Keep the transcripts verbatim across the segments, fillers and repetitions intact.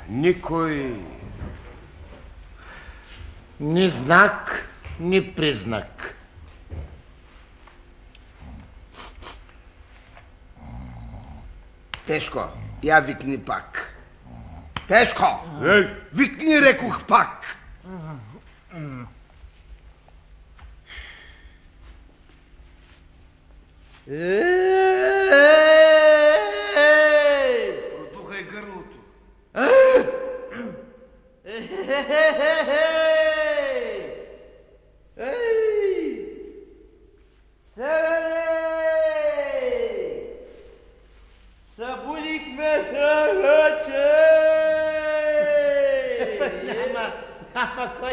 Никой. Ни знак, ни признак. Пешко, я викни пак. Пешко! Ей! Викни, рекох пак! Ей! Продухай гърлото. Ей! Селене! Събудихме се вече! Няма, няма кой.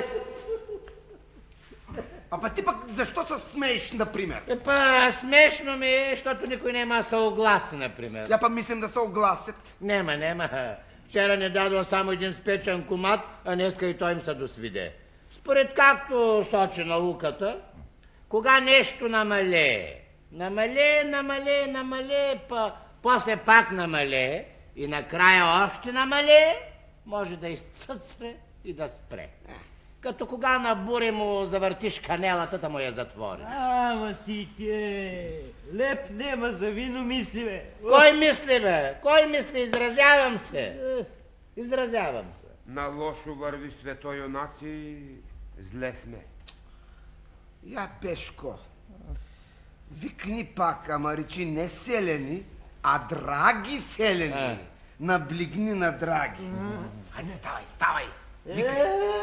А па ти пък защо се смееш, например? Па смешно ми е, защото никой няма съгласи, например. Я па мислим да се огласят. Нема, нема. Вчера не дадо само един спечен комат, а днеска и той им се досвиде. Според както сочи науката, кога нещо намалее, намалее, намалее, намалее, па после пак намалее и накрая още намалее, може да изцъцне и да спре. Като кога на буре му завъртиш канелата, да му я затвори. Ама си те, леп нема за вино мисли, бе. Кой мисли, бе? Кой мисли? Изразявам се. Изразявам се. На лошо върви свето, юнаци, зле сме. Я, Пешко, викни пак, ама речи не селени, а драги селени. А. Наблигни на драги. Хайде, ставай, ставай. Викай.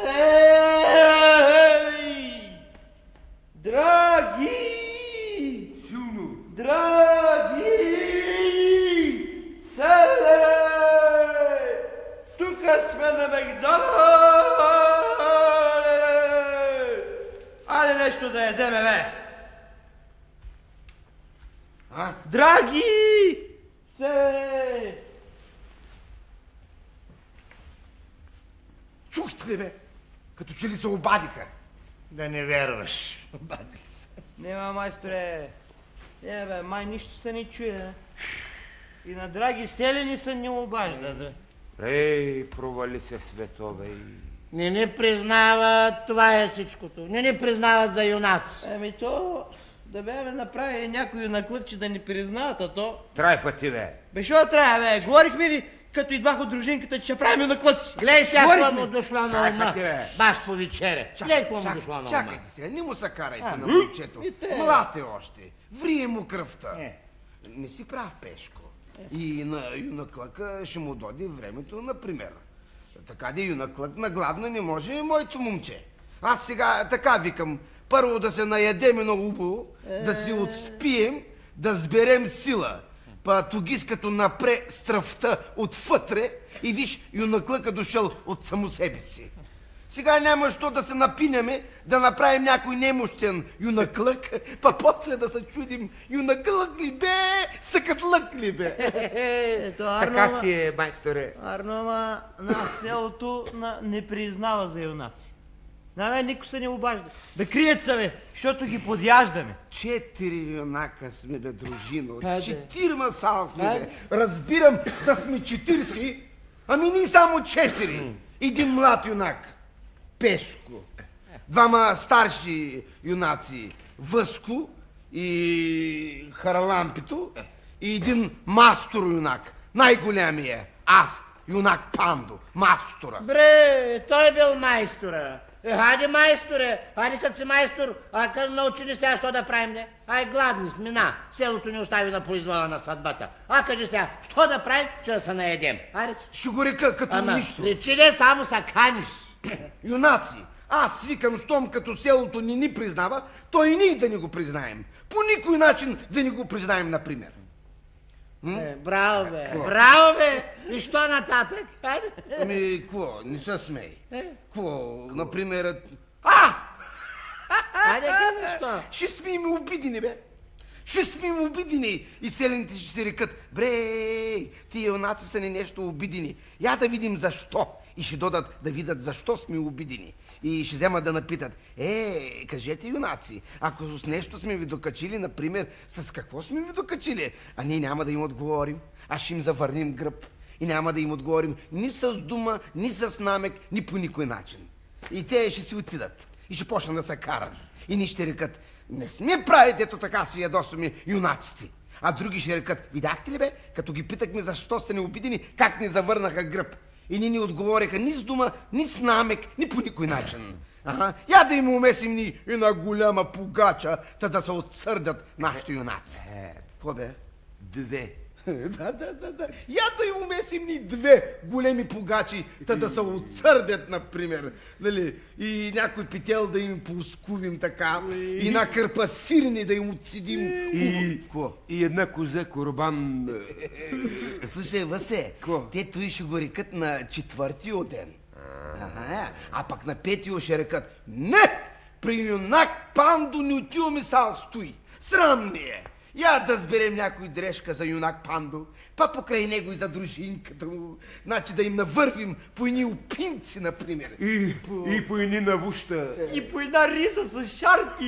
Ей! Драги! Силно. Драги! Селене! Тука сме на Макдоналдс! Айде нещо да ядеме, бе! А? Драги! Селене! Чухте ли, бе? Като че ли се обадиха? Да не вярваш. Обадили се. Нема, майсторе. Не, бе, май нищо се не чуе. И на драги селени се не обажда, да. Ей, провали се свето, бе. Не ни признават, това е всичкото. Не ни признават за юнаци. Еми то, да бе ме направи някой наклъче да ни признават, а то... Трай пъти, бе. Бе, шо трябва, бе? Говорихме ли, като идвах от дружинката, че ще правим наклъци? Гледай сега Говорихме. какво му дошло на Чакайте, ума. бе. Баш по вечеря. Гледай какво му дошло на ума. Чакайте сега, не му се карайте А, на момчето. и те. Млад е още. Врие му кръвта. Е. Не си прав, Пешко. И на юнаклъка ще му доди времето, например. Така де юнаклък нагладно не може моето момче. Аз сега така викам. Първо да се наядем много хубаво, да си отспием, да сберем сила. Па тогис като напре стръвта отвътре и виж юнаклъка дошъл от само себе си. Сега няма що да се напинеме, да направим някой немощен юнаклък, па после да се чудим юнаклък ли бе, съкатлък ли бе. Ето, Арно, Така ама- си е, майсторе. Арно, ама на селото на... не признава за юнаци. На мен никой се не обажда. Бе, крият се, бе, защото ги подяждаме. Четири юнака сме, бе, дружино. Хайде. Четирма сал сме, бе. Хайде. Разбирам да сме четирси, ами ние само четири. Един млад юнак, Пешко. Двама старши юнаци, Въско и Харалампито. И един мастор юнак, най-голямия, аз, юнак Пандо, мастора. Бре, той бил майстора. Е, хайде майсторе, хайде като си майстор, а като научили сега, що да правим, не? Ай, гладни сме, на, селото ни остави на произвола на съдбата. А кажи сега, що да правим, че да се наедем? Айде, Ще го река като ама, нищо. речи ли само са каниш? Юнаци, аз свикам, щом като селото ни ни признава, то и ние да ни го признаем. По никой начин да ни го признаем, например. Е, браво, бе, Какво? браво, бе. И що нататък? Хайде. Ами, какво? Не се смей. Е, Какво? Например... А! Хайде, кажи, що? Ще сме им обидени, бе. Ще сме им обидени. И селените ще си рекат, бре, тия юнаци са ни нещо обидени. Я да видим защо. И ще додат да видят защо сме обидени. И ще вземат да напитат, е, кажете юнаци, ако с нещо сме ви докачили, например, с какво сме ви докачили? А ние няма да им отговорим, а ще им завърнем гръб. и няма да им отговорим ни с дума, ни с намек, ни по никой начин. И те ще си отидат и ще почнат да се карат. И ни ще рекат: не сме правите, ето така си ядосваме юнаците. А други ще рекат: видяхте ли бе, като ги питахме защо сте необидени, как ни завърнаха гръб. И ни ни отговориха ни с дума, ни с намек, ни по никой начин. Ага, я да им умесим ни и на голяма пугача, та да се отсърдят нашите юнаци. Е, Какво бе? две. Да, да, да, да. Я да им умесим ни две големи пугачи, та да се отсърдят, например. Нали? И някой пител да им поскубим така, и на кърпа сирни да им отсидим. И, Ко? и една козе корбан. Слушай, Васе, Ко? те той ще го рекат на четвъртиот ден. Ага, а пък на петио ще рекат: не! При юнак Пандо не отиваме сал стои. Срам ни е. Я да сберем някой дрежка за юнак Пандо, па покрай него и за дружинката му. Значи да им навървим по едни опинци, например. И, и по едни навуща. И по една риза с шарки.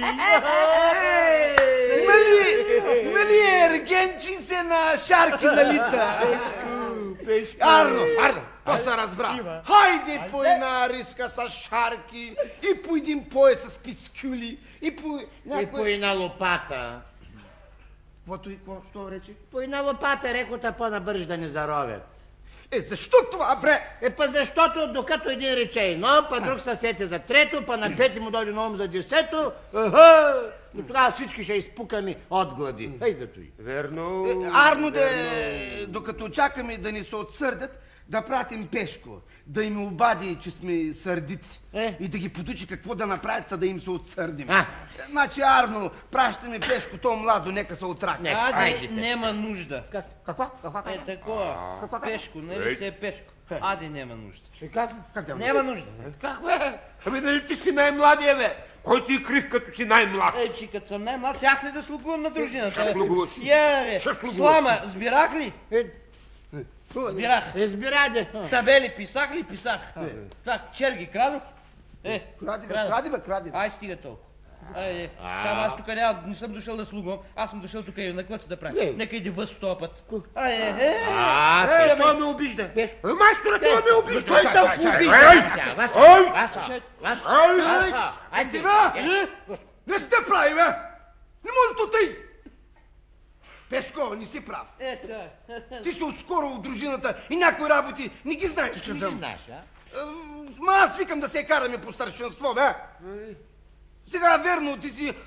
Нали, нали ергенчи се на шарки налита? Пешко. Арно, Арно, то се разбра. Има. Хайде по една риска с шарки, и по един пояс с пискюли, и по И някой... по една лопата. Каквото и какво, що рече? По една лопата, рекота, по-набърж да ни заровят. Е, защо това, бре? Е, па защото докато един рече едно, па друг се сети за трето, па на пети му дойде на ум за десето, аха, но тогава всички ще изпукаме от глади. Ей, зато и. Верно. Е, Арно, да, докато чакаме да ни се отсърдят, да пратим Пешко, да им обади, че сме сърдити. Е? И да ги подучи какво да направят, та да им се отсърдим. А. Значи, Арно, пращаме Пешко, то младо, нека се отракне. Не. Аде, Айде, Пешко. нема нужда. Как? Каква? Каква? Е, такова. Каква? Пешко, нали се е Пешко. Аде, нема нужда. И как? Как да Нема нужда. Как бе? Ами нали ти си най-младия, бе? Кой ти е крив, като си най-млад? Е, че като съм най-млад, аз ли да слугувам на дружината? Ще слугуваш. Я, бе, Ще слугуваш. Слама, сбирах ли? Е, Сбирах. избираде. Табели писах ли? Писах. Так, черги крадох. Е, Кради, бе, крадох. кради, бе, кради. бе. Ай, стига толкова. Айде, само аз тук няма, не съм дошъл да слугувам, аз съм дошъл тук и на клъца да правя. Е. Нека иди въз сто път. Ай, е, е. А, Е, Пешко. той ме обижда. Пеш- Е, майстора, той ме обижда. Той Чай, те чай, чай. обижда. Ей, Сега, Васо, ой! Васо, Васо. Ай, Васо, ай! айде. Дива! Е, Не сте прави, бе! Не може да тъй! Пешко, не си прав. Е, така. Ти си отскоро от дружината и някои работи не ги знаеш, Ти не ги казвам. знаеш, а? Е, Ма аз викам да се караме по старшинство, бе. Сега, верно, ти си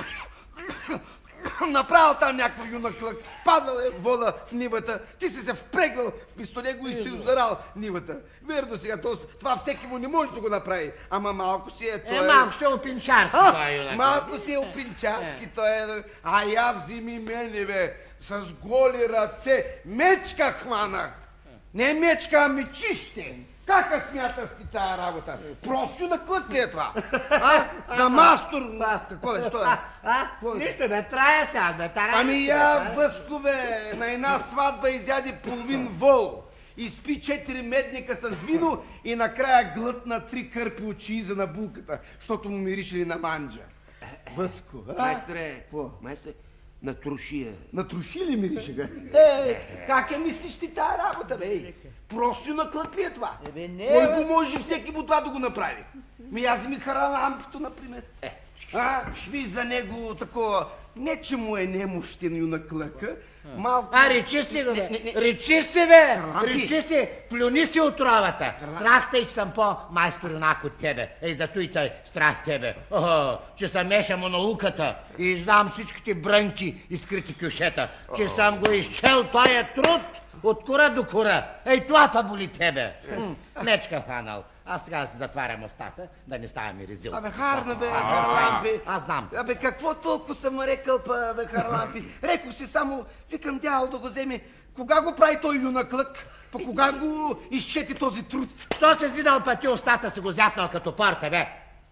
направил там някаква юнаклък, паднал е вода в нивата, ти си се впрегнал вместо него и си озарал нивата. Верно сега, то- това всеки му не може да го направи, ама малко си е, той Е, малко ще опинчарски А, това юнак. малко си е опинчарски, той е. А я взими мене, бе, с голи ръце, мечка хванах. Не мечка, а мечище. Кака смяташ ти тая работа? Просто на клък ли е това? А? За мастор? Какво бе, що е? А, а? Кой? Нищо, бе, трая сега, бе, тарая. Ами я, Въско, бе, на една сватба изяде половин вол. Изпи четири медника с вино и накрая глътна три кърпи от чииза на булката, защото му миришели на манджа. Въско, а? Майсторе, майсторе, на трошия. На троши ли мирише, бе? Е, как я мислиш ти тая работа, бе? Просто на клък ли е това? Е, бе, не, Кой бе. го може всеки му това да го направи? Ми аз ми хара лампито, например. А, ви за него такова, не че му е немощен юнаклъка, малко... А, речи си го, бе. Речи си, бе. Карлампи. Речи си, плюни си отровата. Страх те, че съм по-майстор юнак от тебе. Ей, зато и тъй страх тебе. О, че съм мешамо науката и знам всичките брънки и скрити кюшета. Че съм го изчел тоя труд от кора до кора. Ей, това та боли тебе. М, Мечка фанал. Аз сега си затварям устата, да не ставаме резил. Абе, харна, бе, Харлампи. Аз знам. Абе, какво толкова съм рекал, па, бе, Харлампи? Рекох си само, викам дявол да го вземе. Кога го прави той юнаклък? Па кога го изчети този труд? Що се зидал пъти устата си го зяпнал като порта, бе?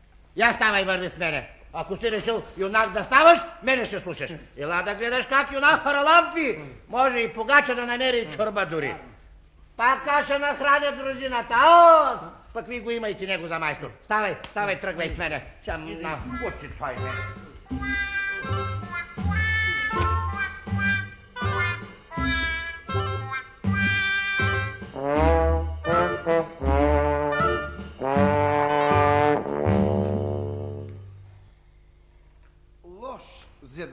Я ставай, върви с мене. Ако си решил юнак да ставаш, мене ще слушаш. Ела да гледаш как юнак Харалампи. Може и погача да намери и чорба дори. Пак каша нахраня дружината. Аос! Пък ви го имайте него за майстор. Ставай, ставай, тръгвай с мене. Ще на пути твой мене.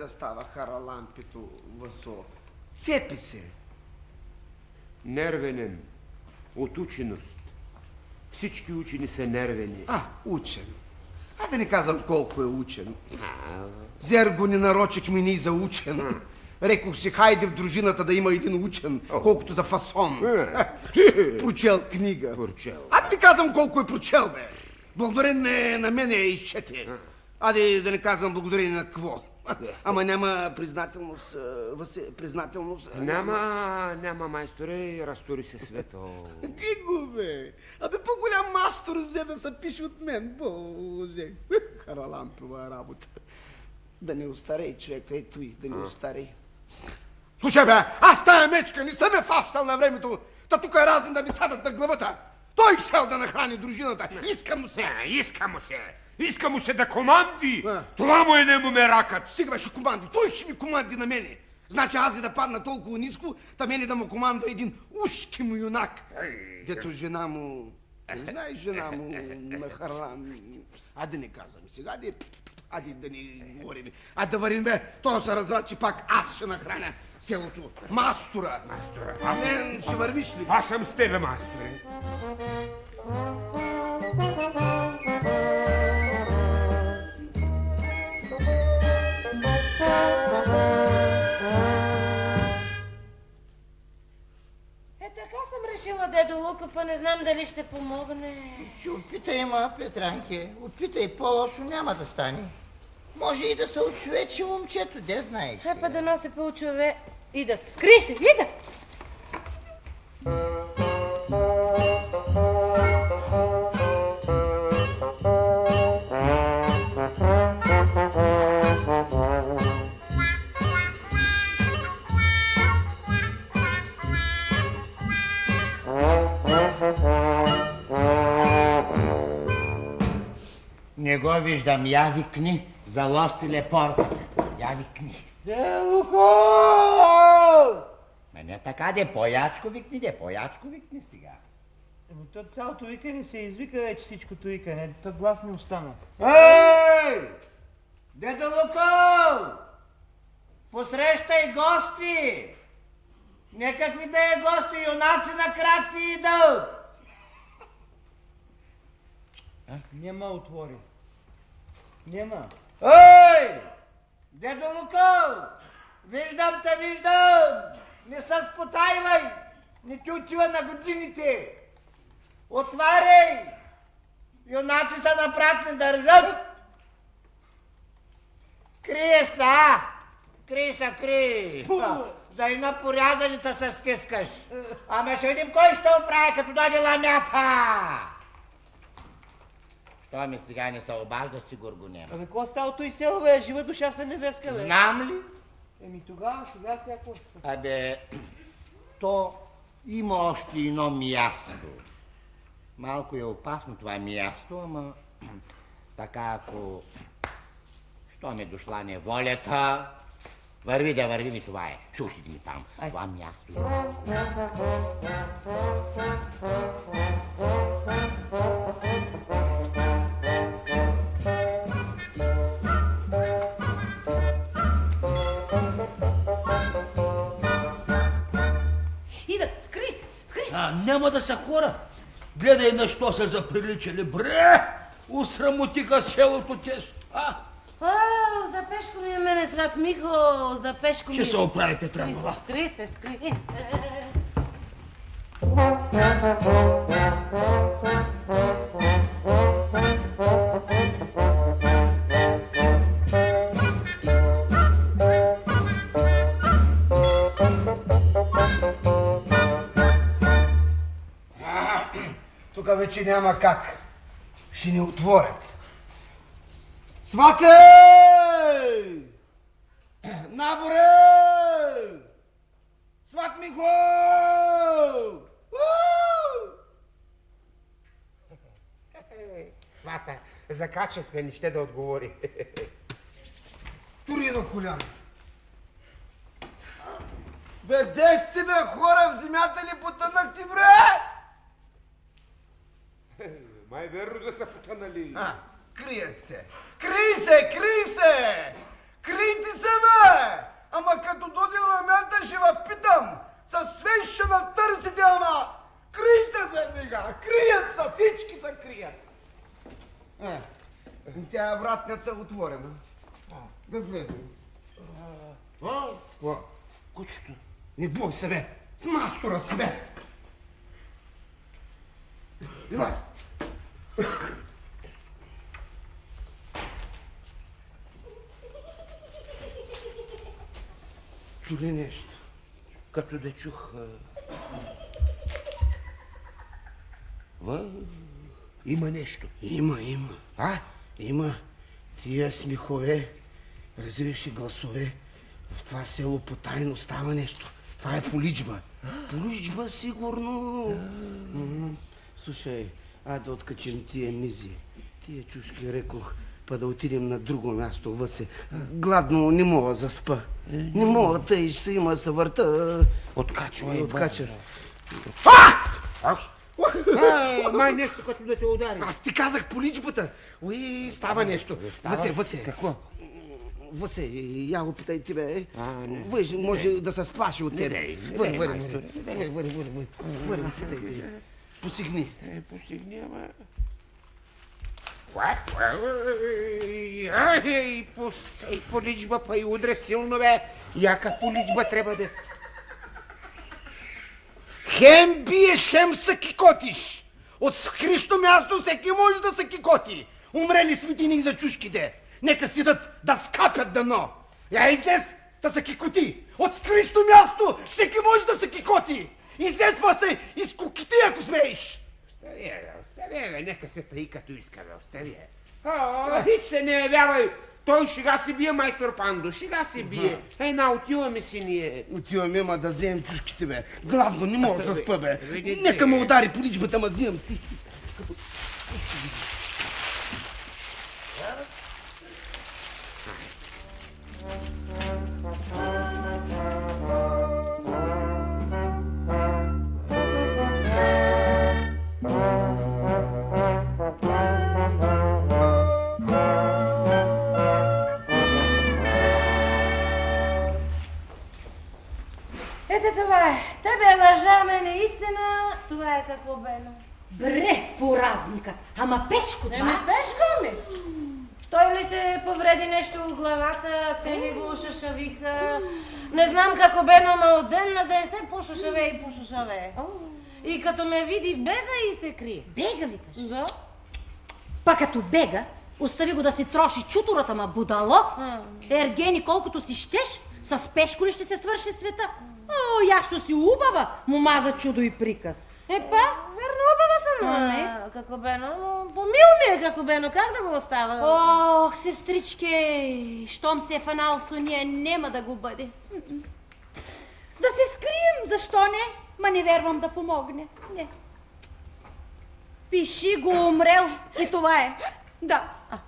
става Харалампито, Васо? Цепи се. Нервенен. От ученост. Всички учени са нервени. А, учен. А да не казвам колко е учен. Зер го не нарочихме ние за учен. Рекох си, хайде в дружината да има един учен, колкото за фасон. Прочел книга. Прочел. А да не казвам колко е прочел, бе. Благодарение на мене е изчете. Аде да не казвам благодарение на какво. Ама няма признателност, Васе, признателност. Няма, няма, майсторе, разтори се свето. Гиго, бе. Абе по-голям мастор взе да се пише от мен. Боже. Харалампова работа. Да не остарей, човек, ето и да не остарей. Слушай, бе, аз тая мечка не съм е фащал на времето. Та тук е разен да ми садат на главата. Той щел да нахрани дружината. Иска му се. А, иска му се. Иска му се да команди. А. Това му е нему меракът. Стига беше команди. Той ще ми команди на мене. Значи аз и да падна толкова ниско, та мене да му командва един ушки му юнак. Дето жена му... Не знаеш жена му на Харлам. А да не казвам сега, де... Ади да ни говорим. А да варим, бе. То да се разбра, че пак аз ще нахраня селото. Мастора. Майсторе, А аз, мен ще вървиш ли? аз съм с тебе, майсторе. Е, така съм решила, дедо Лука, па не знам дали ще помогне. Ще опитай, ма, Петранке. Опитай, по-лошо няма да стане. Може и да се очовечи момчето, де знаеш. Е, па да носи по-чове. Идат. Скри се, идат! Не го виждам, я викни, залостиле портата. Я викни. Де, Луко! Ме не така, де поячко викни, де поячко викни сега. Еми, то цялото викане се извика вече всичкото викане. То глас не остана. Ей! Дедо Луко! Посрещай гости! Некакви да е гости, юнаци на кракти идат! Нема отвори. Нема. Ей! Дедо Луко! Виждам те, виждам! Не се спотайвай! Не ти отива на годините! Отваряй! Юнаци са напратни държат! Крие са! Крий са, крий! За една порязаница се стискаш! Ама ще видим кой ще оправи, като даде ламята! Що ми сега не се обажда, сигур го няма. Абе, какво става той село, бе? Жива душа са невестка, бе. Знам ли? Еми тогава, сега всяко. Абе, то има още едно място. Малко е опасно това място, ама така ако... Що ми дошла неволята, върви да върви ми, това е. Ще отидем и там. Ай. Това място е. Идат, скри се, скри се! А, няма да са хора. Гледай на що се заприличали. Бре! Усрамотиха селото те. А, О, за пешко ми е мене, сват Михо, за пешко ми ще е. се оправи, Скри Петранова. се, скри се, скри се. Тук вече няма как. Ще ни отворят. Свате! Наборе! Сват Михо! Свата, закачах се, не ще да отговори. Тури на коляно. Бе, де сте, бе, хора, в земята ли потънахте, бре? Май верно да са потънали. А, крият се. Крий се, крий се! Крийте се, бе! Ама като доди момента ще ва питам. Със свеж ще натърсите, ама... Крийте се сега! Крият се! Всички се крият! Е, тя вратнята отворена. Да влезем. О, кучето. Не бой се, бе! С мастора си, бе! Ила! Чули нещо? Като да чух... Ва... Има нещо. Има, има. А? Има. Тия смехове, разривши гласове. В това село потайно става нещо. Това е поличба. Поличба, сигурно. М-м. Слушай, а да откачим тия низи. Тия чушки, рекох, па да отидем на друго място, въсе. Гладно не мога заспа. Не мога, тъй ще има се върта. Откачвай, откача. А! Аш! А, май нещо като да те удари. Аз ти казах поличбата. Уи, става нещо. Въсе, въсе. Какво? Въсе, я го питай ти, бе. А, не. Въж, може да се сплаши от тебе. Не, не, Въри, не, въри, майсторе, въри, въри, въри, въри, въри, въри, питай ти. Посигни. Е, посигни, ама... Ай, пустай поличба, па и удре силно, бе. Яка поличба трябва да... Хем биеш, хем се кикотиш. От скришно място всеки може да се кикоти. Умрели сметини за чушките. Нека сидат да скапят дано. Я излез да се кикоти. От скришно място всеки може да се кикоти. Излез па се изкукити, ако смееш. Остави, бе, остави, бе, нека се тъй като иска, бе, остави. А, хич се не явявай. Той шега си бие, майстор Пандо, шега си бие. Една, отиваме си ние. Отиваме, ма да вземем чушките, бе. Гладно, не мога да спа, бе. Видите. Нека ме удари поличбата, ма взимам. Ето това е. Тебе лъжа, мене истина. Това е какво бено. Бре, поразникът. Ама Пешко това. Еми, Пешко ми. Той ли се повреди нещо в главата, те ли го шашавиха. Не знам како бено, ама от ден на ден се пошашаве и пошашаве. И като ме види, бега и се крие. Бега, викаш? Да. Па като бега, остави го да си троши чутурата, ма будало. Ергени, колкото си щеш, с Пешко ли ще се свърши света? О, ящо си убава, мома за чудо и приказ. Епа, верно убава съм, ами. Како бено, помил ми е како бено, как да го остава? Ох, сестричке, щом се е фанал со ние, нема да го бъде. Да се скрием, защо не? Ма не вервам да помогне. Не. Пиши го умрел и това е. Да.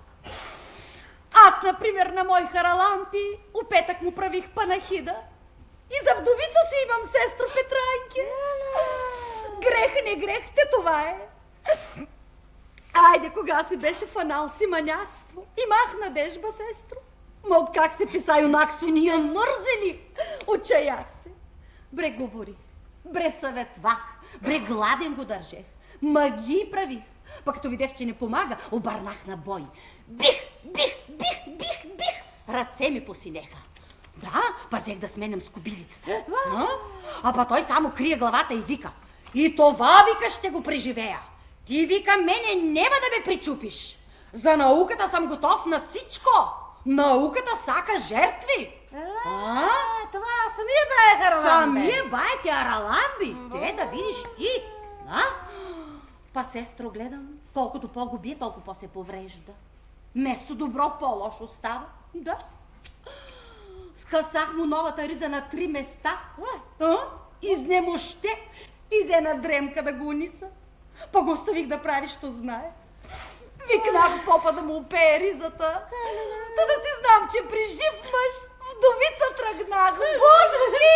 Аз, например, на мой Харалампи, опетък му правих панахида. И за вдовица си имам сестро Петранке. Грех не грех, те това е. Айде, кога си беше фанал си манярство. Имах надежба, сестро. Ма от как се писа юнак со ния мързели. Отчаях се. Бре говори, бре съветвах, бре гладен го държех. Магии правих. Пък като видях, че не помага, обърнах на бой. Бих, бих, бих, бих, бих. Ръце ми посинеха. Да, пазех да сменям скобилицата. А? а па той само крие главата и вика. И това, вика, ще го преживея. Ти, вика, мене нема да ме причупиш. За науката съм готов на всичко. Науката сака жертви. А, това самия бе Хараламбе. Самия бай ти Араламби. Те да видиш ти. А? Па, сестро, гледам, колкото по-го бие, толкова по-се поврежда. Место добро, по-лошо става. Да. Скъсах му новата риза на три места. А? Изнемоще. И взе на дремка да го униса. Па го оставих да прави, що знае. Викнах попа да му опее ризата. Та да си знам, че при жив мъж вдовица тръгнах. Божки!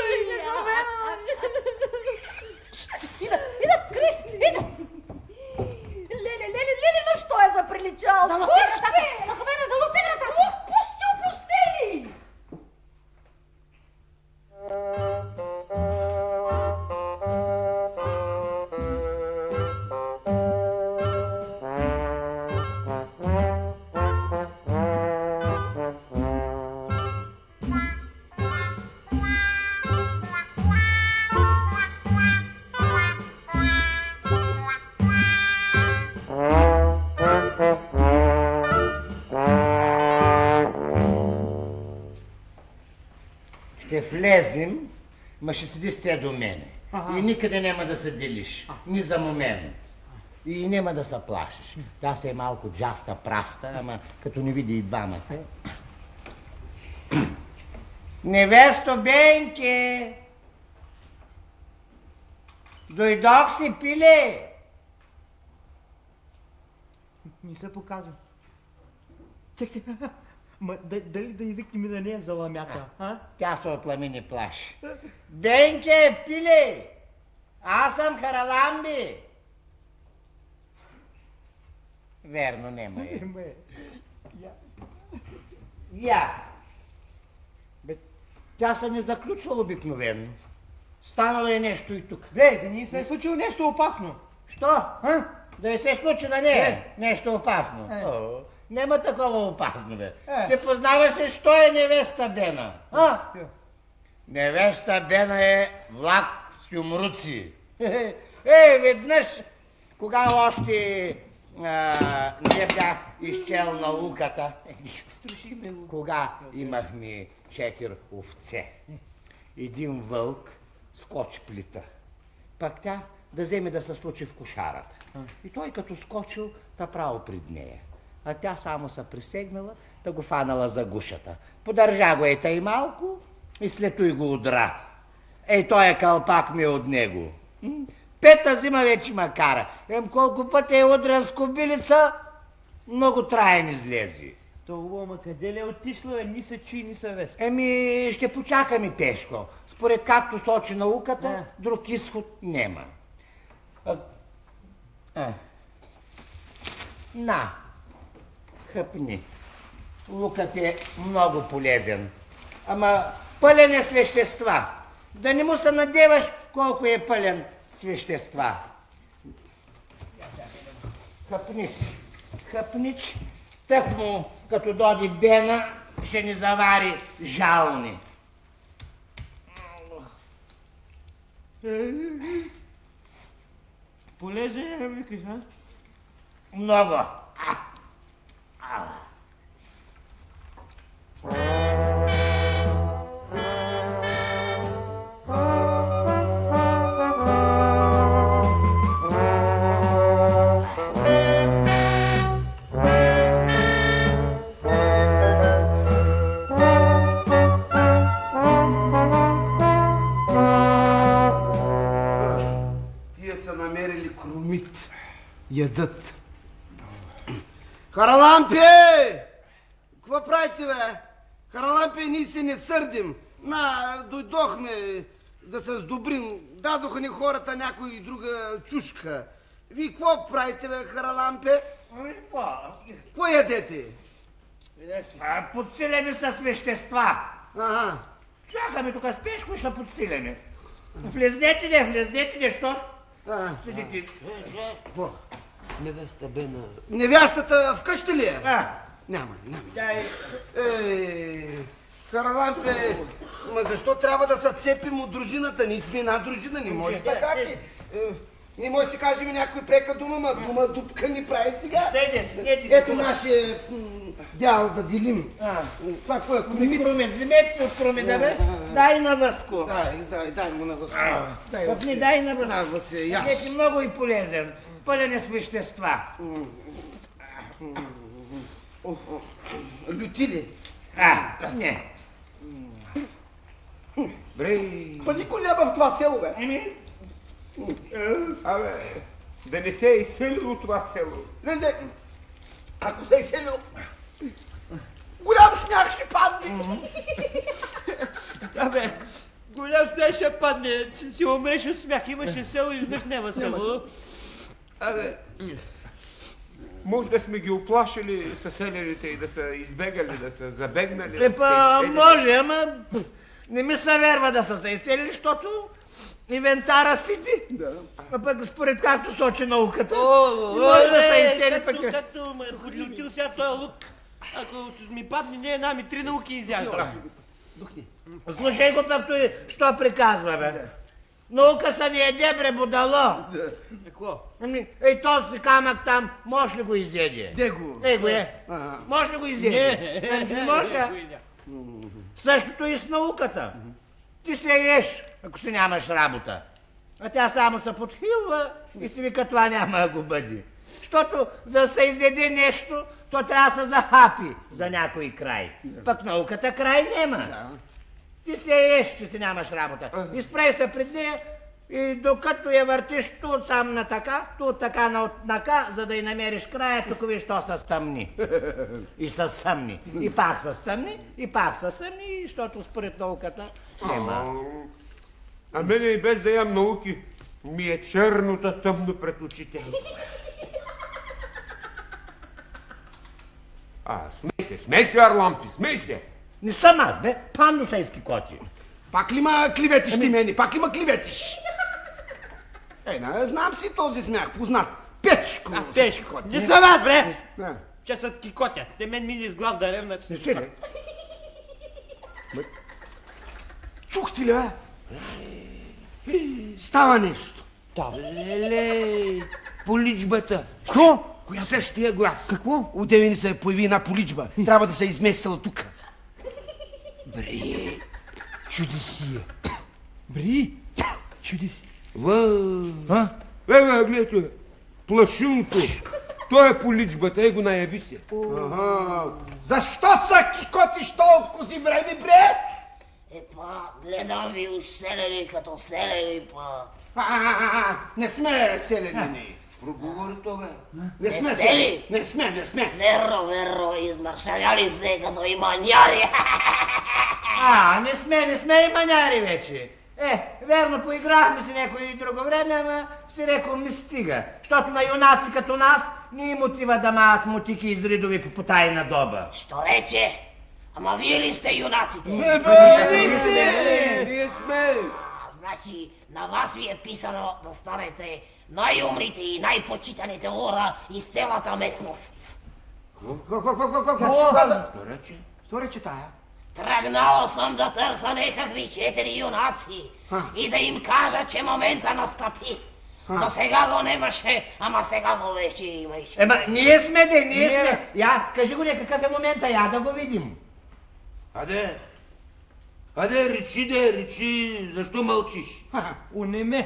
Ида, ида, Крис, ида! Леле, леле, леле, на що е заприличал? Залусти вратата! Нахабена, залусти вратата! Ух, пусти, опусти! влезем, ма ще седиш все до мене. И никъде няма да се делиш, ни за момент. И няма да се плашиш. Тя се е малко джаста, праста, ама като не види и двамата. Невесто Бенке! Дойдох си, пиле! Не се показва. Чакай, ма дали да и викнем на нея за ламята, а? Тя се отлами не плаши. Бенке, пиле! Аз съм Хараламби! Верно, нема е. Я. Бе, тя се не заключвала обикновено. Станало е нещо и тук. Бе, да ни се е случило нещо опасно. Що? А? Да й се случи на нея Е. нещо опасно. Е. О, нема такова опасно, бе. Е. Ти познаваш ли, що е невеста Бена? А? Е. Невеста Бена е влак с юмруци. Е, веднъж, кога още а, не бях изчел науката, кога имахме четири овце, един вълк скочи плита, пак тя да вземе да се случи в кошарата. И той като скочил, та право пред нея. А тя само се присегнала, да го фанала за гушата. Подържа го е тъй малко и след той го удра. Ей, той е кълпак ми от него. М? Пета зима вече ма кара. Ем колко пъти е удрен с кобилица, много траен излези. Това, ма къде ли е отишла, бе? Ни се чуи, ни се веска. Еми, ще почакаме, Пешко. Според както сочи науката, А. друг изход нема. А, а. На, хъпни. Лукът е много полезен. Ама пълен е с вещества. Да не му се надеваш колко е пълен с вещества. Хъпни си. Хъпнич. Так му, като доди Бена, ще ни завари жални. Полезен е, викаш, а? Много. А. А. Тия са намерили кромит. Ядат. Харалампе! Какво правите, бе? Харалампе, ние се не сърдим. На, дойдохме да се сдобрим. Дадоха ни хората някой друга чушка. Вие какво правите, бе, Харалампе? Ами, какво? Какво ядете? А, подсиляме с вещества. Ага. Чакаме тук с Пешко и се подсиляме. Влезнете ли, влезнете ли, що А. седите? Какво? Невеста Бена. Невястата вкъщи ли е? А, Няма, няма. дай. Ей, Харалампе, ма защо трябва да се цепим от дружината? Ние сме една дружина, не може така ли? Е, не може да си кажем някой прека дума, ма дума дупка ни прави сега. Седе, седете. Ето нашия м, дял да делим. А, Това какво е? ми Крумит, вземете се от Крумита, бе. Дай на Възко. Дай, дай, дай му на Възко. Дай, Пъпни, дай на Възко. на Въсе, яс. Ето много и полезен. Пълен е с вещества. Люти ли? А, не. Бре, Па никой няма в това село, бе. Еми, абе, да не се е изселило това село. Не, не. Ако се е изселил, голям смях ще падне. Абе, голям смях ще падне. Ще си умреш от смях. Имаше село и издъж няма село. Абе, може да сме ги оплашили съселените и да са избегали, да са забегнали. да е, са па, изселили. може, ама не ми се верва да са се изселили, защото инвентара сиди. Да. А пък според както сочи науката, О, може да се е, изсели пък. както, както ме подлютил сега този лук. Ако ми падне, не една, ми три науки изяжда. Слушай го пък той, що приказва, бе. Наука са ни еде, бре, будало. Какво? Ами, ей, този камък там, може ли го изеде? Де го? Ей го е. Ага. Може ли го изеде? Не. Значи не може. Същото и с науката. Ти се еш, ако си нямаш работа. А тя само се подхилва и си вика, това няма да го бъде. Защото за да се изяде нещо, то трябва да се захапи за някой край. Пък науката край няма. Да. Ти се еш, че си нямаш работа. Изправи се пред нея и докато я въртиш тут сам на така, тут така на отнака, за да й намериш края, тук виж, то са стъмни. И са съмни. И пак са стъмни, и пак са съмни, защото според науката няма. А мене и без да ям науки, ми е черното тъмно пред очите. А, смей се, смей се, Арлампи, смей се! Не съм аз, бе, пандусейски коти. Пак ли ма клеветиш ти мене? Пак ли ма клеветиш? Ей, не, знам си този смях, познат. Пешко! А, Пешко! Не съм аз, бре! Че са кикотя. Те мен мини с глас да ревна. Не си ли? Чух ти ли, бе? Става нещо. Леле, поличбата. Що? Коя същия глас? Какво? Удеви ни се появи една поличба. Трябва да се е изместила тук. Бре, чуди си я. Бре, чуди си. Ва. А? Бе, бе, гледайте, бе. Плашунко. Той е поличбата, е го наяви се. Ага. Защо са кикотиш толкова си време, бре? Епа, гледам ви уж селени като селени, па. А, не сме селени. Проговорито, бе. Не сме Не сте селени. ли? Не сме, не сме. Верно, верно, измършаляли сте като и маняри. А, не сме, не сме и маняри вече. Е, верно, поиграхме си някой друго време, ама си рекол ми стига. Защото на юнаци като нас не им отива да маят мутики из ридови по потайна доба. Що рече? Ама вие ли сте юнаците? Не, бе, не сме. Ние сме. А, значи, на вас ви е писано да станете най-умните и най-почитаните хора из цялата местност. Що рече? Що рече тая? Тръгнал съм да търся някакви четири юнаци и да им кажа, че момента настъпи. До сега го немаше, ама сега го вече имаш. Ема, ние сме, де, ние сме. Я, кажи го някакъв е момента, я да го видим. Аде, аде, речи, де, речи, защо мълчиш? Унеме.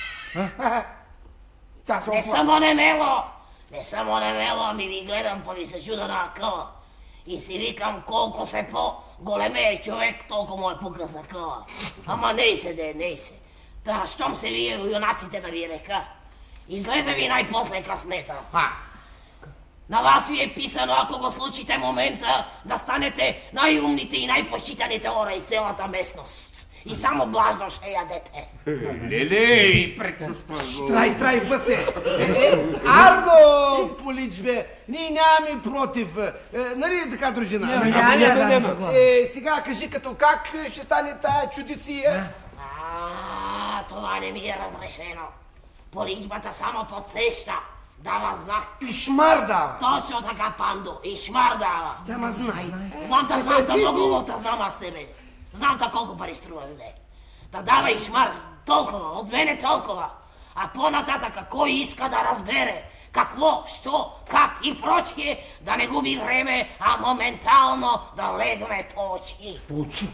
Не съм онемело, не съм онемело, ами ви гледам, па ви се чуда на акъла. И си викам колко се по-големее човек, толкова му е по-късна къла. Ама ней се, де, ней се. Та, щом се вие юнаците да ви река, излезе ви най-после късмета. На вас ви е писано, ако го случите момента, да станете най-умните и най-почитаните хора из цялата местност. И само блажно ще ядете. Леле, предпоставо. Трай, трай, бъсе. Ардо, поличбе, ние нямаме против. Е, нали така, дружина? Няма, няма, няма, няма. Е, сега кажи като как ще стане тая чудесия? А, това не ми е разрешено. Поличбата само подсеща, дава знак. И шмар дава. Точно така, Пандо, и шмар дава. Да, ма знай. Знам та, знам та много лота, знам аз тебе. Знам та колко пари струва, бе. Да дава и шмар, толкова, от мене толкова. А по-нататък, кой иска да разбере какво, що, как и прочие, да не губи време, а моментално да легне по очи. По очи?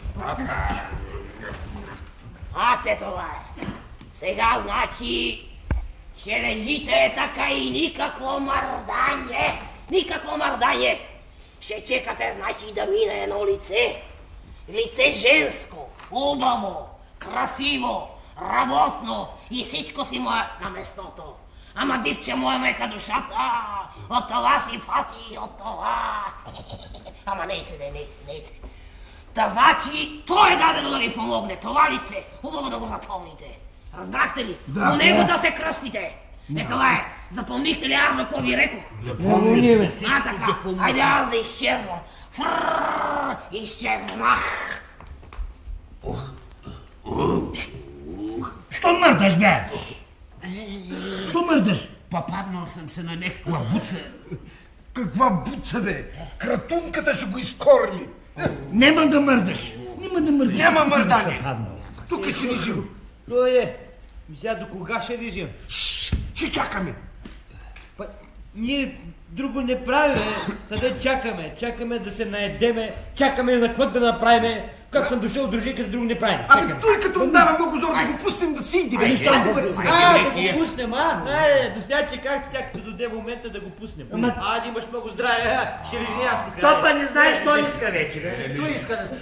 А, те това е. Сега, значи, ще лежите така и никакво мърдание. Никакво мърдание. Ще чекате, значи, да мине едно лице. Лице женско, убаво, красиво, работно и всичко си му е на местото. Ама дипче му е мека душата, от това си пати, от това. Ама не се, не се, не се. Та значи, той е дадено да ви помогне, това лице. Хубаво да го запомните. Разбрахте ли? Да, но него да се кръстите. Е, това е. Запомнихте ли, Арно, какво ви рекох? Запомнихме. А, така. Айде аз да изчезвам. Фррррр, изчезнах. Що мърдаш, бе? Що мърдаш? Попаднал съм се на някаква буца. Каква буца, бе? Кратунката ще го изкорми. Нема да мърдаш. Нема да мърдаш. Няма мърдане. Тук ще лежим. То е. Сега до кога ще лежим? Ще чакаме. Па, ние друго не правиме. Съде чакаме. Чакаме да се наедеме. Чакаме на какво да направиме. Как съм дошъл, дружинката друго не правим. Абе, той като му дава много зор да го пустим да си иди, бе. Нищо не бъде сега. А, да го пуснем, а? Ай, до сега чеках, сега като дойде момента да го пуснем. А, да имаш много здраве, ще режи ясно. Топа не знаеш, що иска вече, бе. Той иска да...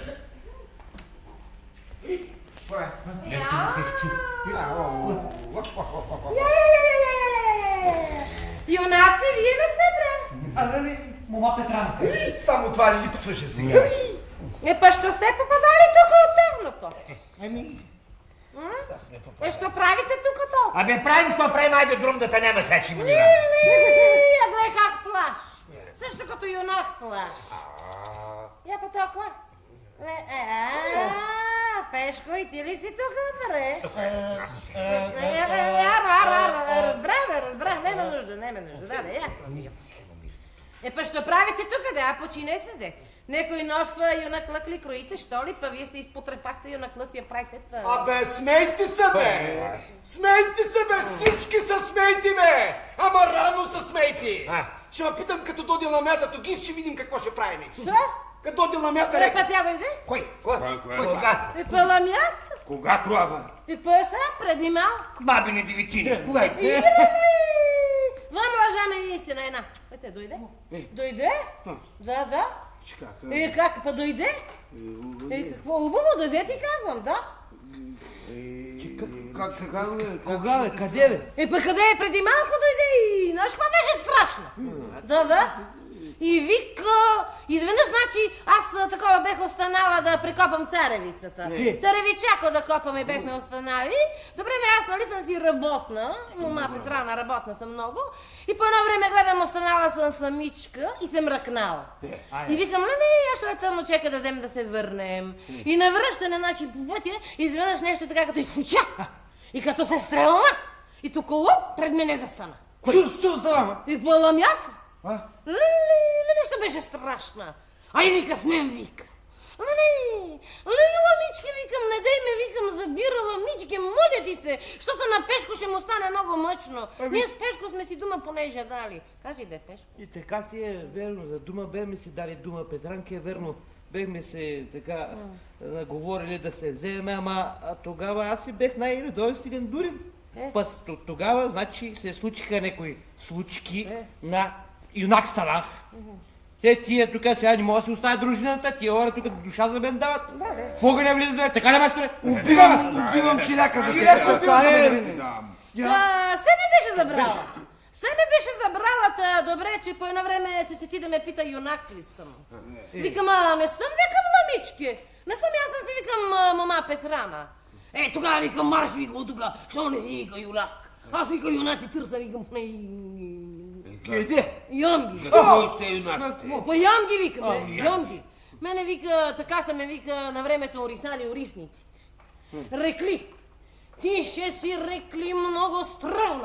Юнаци, вие не сте, бре? Абе, мома Петрана. Само това ли липсваше сега? Е, па що сте попадали тук от тъвното? Еми... Е, що правите тук толкова? Абе, правим, що правим, айде друм да те няма сечи, ми. Лили, я гледай как плаш. Също като юнак плаш. Я по толкова. Пешко, и ти ли си тук, бре? Разбрах, да, разбрах, нема нужда, нема нужда, да, да, ясно ми. Е, па що правите тук, да, а починете, де? Некой нов юнак лък ли кроите, що ли? Па вие се изпотрепахте юнак лък, я правите... Абе, смейте се, бе! Смейте се, бе! Всички са смейте, бе! Ама рано са смейте! Ще ме питам, като дойде ламята, тогис ще видим какво ще правим. Що? Като дойде ламята, Е, река... па тя дойде? Кой? Кой? Кога? Е, па ламят? Кога това, бе? И па сега, преди малко. Бабини девитини. Кога? Вам лъжа ме истина една. Ете, дойде? Дойде? Да, да. Е, как? Па дойде? Е, какво хубаво, дойде ти казвам, да? Как така, бе? Кога, бе? Къде, бе? Е, па къде е? Преди малко дойде и... Знаеш какво беше страшно? Да, да. И вика, изведнъж, значи, аз такова бех останала да прекопам царевицата. Царевичако да копаме бехме останали. Добре, бе, аз нали съм си работна, мома Петрана, работна съм много. И по едно време гледам, останала съм самичка и се мръкнала. И викам, нали, аз ще е тъмно, чека да взем да се върнем. И на връщане, значи, по пътя, изведнъж нещо така като изфуча. И като се стрелна, и тук лоп пред мене застана. Що става? И по-ламяса. Лили, нещо беше страшна. Ай, вика с мен, вика. Лили, лили, ламички, викам, не дай ме, викам, забира, ламички, моля ти се, защото на Пешко ще му стане много мъчно. Ние с Пешко сме си дума понеже дали. Кажи да е Пешко. И така си е верно, за дума бехме си дали дума, Петранке, е верно. Бехме се така наговорили да се вземе, ама тогава аз си бех най-редовен дурен. Па тогава, значи, се случиха някои случки на юнак станах. Те тия тук сега не мога да си оставя дружината, тия хора тук душа за мен дават. Какво не влиза да е? Така ли, майсторе? Убивам, убивам челяка за Челяка, това. Да, се ми беше забрала. Се ми беше забрала, та добре, че по едно време се сети да ме пита юнак ли съм. Викам, а не съм, викам, ламички. Не съм, аз съм си викам мома Петрана. Е, тогава викам, марш, вика от тука, що не си вика юнак. Аз вика юнаци търса, викам, Къде? Ям ги. Що сте юнаците? Па ям ги, вика, бе, ям ги. Мене вика, така са ме вика на времето орисали орисници. Рекли, ти ще си рекли много стръвна.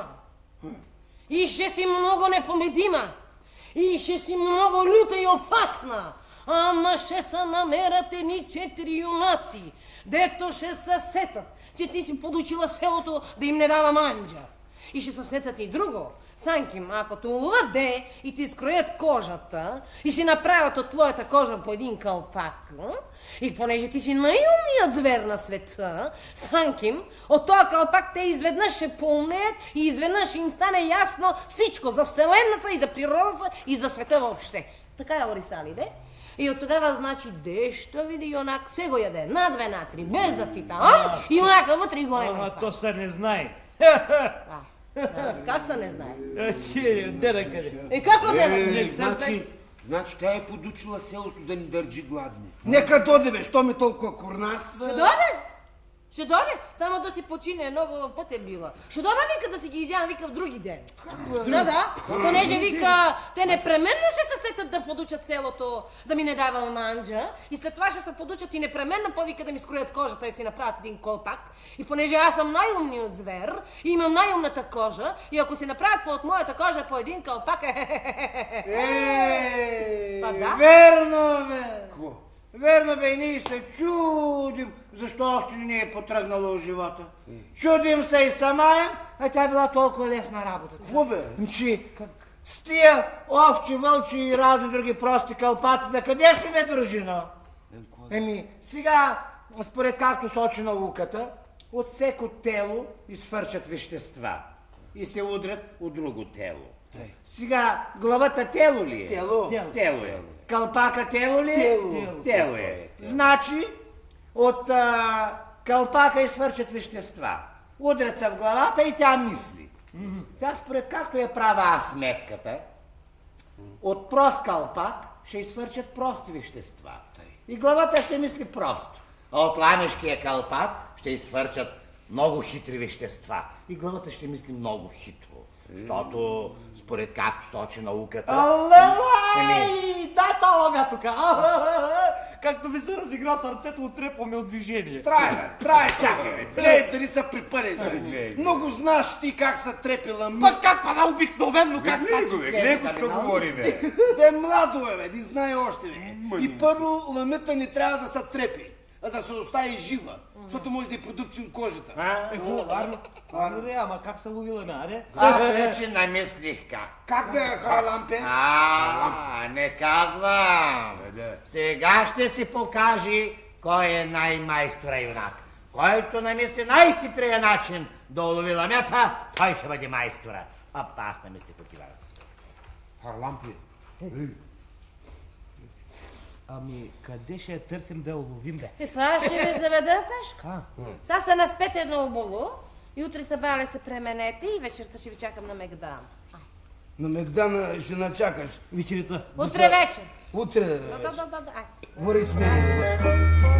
И ще си много непомедима. И ще си много люта и опасна. Ама ще се намерят едни четири юнаци, дето ще се сетат, че ти си подучила селото да им не дава манджа. И ще се сетат и друго. Санким, ако те улъде и ти скроят кожата и ще направят от твоята кожа по един кълпак, и понеже ти си най-умният звер на света, Санким, от този кълпак те изведнъж ще поумнеят и изведнъж ще им стане ясно всичко за Вселената и за природата и за света въобще. Така е орисали, де? И от тогава, значи, де, що види юнак, се го яде, на две, на три, без да пита, а? И юнака вътре го не Ама то се не знае. Как се не знае? Че, де да къде? И как оде да Е, значи, значи тя е подучила селото да ни държи гладни. Нека доде, бе, що ми толкова курнас. Ще дойде? Ще дойде? Само да си почине, много път е била. Ще дойде, вика, да си ги изява, вика, в други ден. Да, да. Понеже, вика, те непременно ще се сетат да подучат селото, да ми не дава манджа. И след това ще се подучат и непременно по-вика да ми скроят кожата и си направят един колпак. И понеже аз съм най-умният звер и имам най-умната кожа, и ако си направят по от моята кожа по един кълпак, Ей, Па да. верно, бе. Верно, бе, и ние се чудим, защо още не ни е потръгнало от живота. Чудим се и сама, а тя била толкова лесна работа. Какво, бе? Че с тия овчи, вълчи и разни други прости кълпаци, за къде ще ме, дружино? Еми, сега, според както сочи науката, от всеко тело изфърчат вещества и се удрят от друго тело. Сега, главата тело ли е? Тело. Тело е. Калпака тело ли е? Тело. Тело е. Значи, от а, калпака изфърчат вещества. Удрят се в главата и тя мисли. Сега, според както я правя аз сметката, от прост калпак ще изфърчат прости вещества. И главата ще мисли просто. А от ламешкия калпак ще изфърчат много хитри вещества. И главата ще мисли много хитро. Защото, според както сочи науката... Алелай! Дай това ламя тук! Както ми се разигра сърцето, отрепваме от движение. Трай, бе, трай, чакай, бе. Гледай, дали са припълени. Много знаеш ти как са трепила ми. Ма как па на обикновенно, как Гледай, бе, гледай го, що говори, бе. Бе, младо, бе, бе, не знае още, бе. И първо, ламята не трябва да се трепи, а да се остави жива, защото може да й продупчим кожата. Е, хубаво, варно. Варно да е, ама как са ловила ме, а де? Аз вече намислих как. Как бе, Харалампе? А, не казвам. Сега ще си покажи кой е най-майстора юнак. Който намисли най-хитрия начин да улови ламята, той ще бъде майстора. А аз намислих отива. Харлампи. Ами, къде ще я търсим да я уловим, бе? Каква ще ви заведа, Пешко? Сега се наспете едно обово и утре са бале се пременете и вечерта ще ви чакам на Мегдан. На Мегдана ще начакаш. Вечерята. Утре вечер. Утре. Да, да, да, да, да. Ай. Говори с мен, Васко.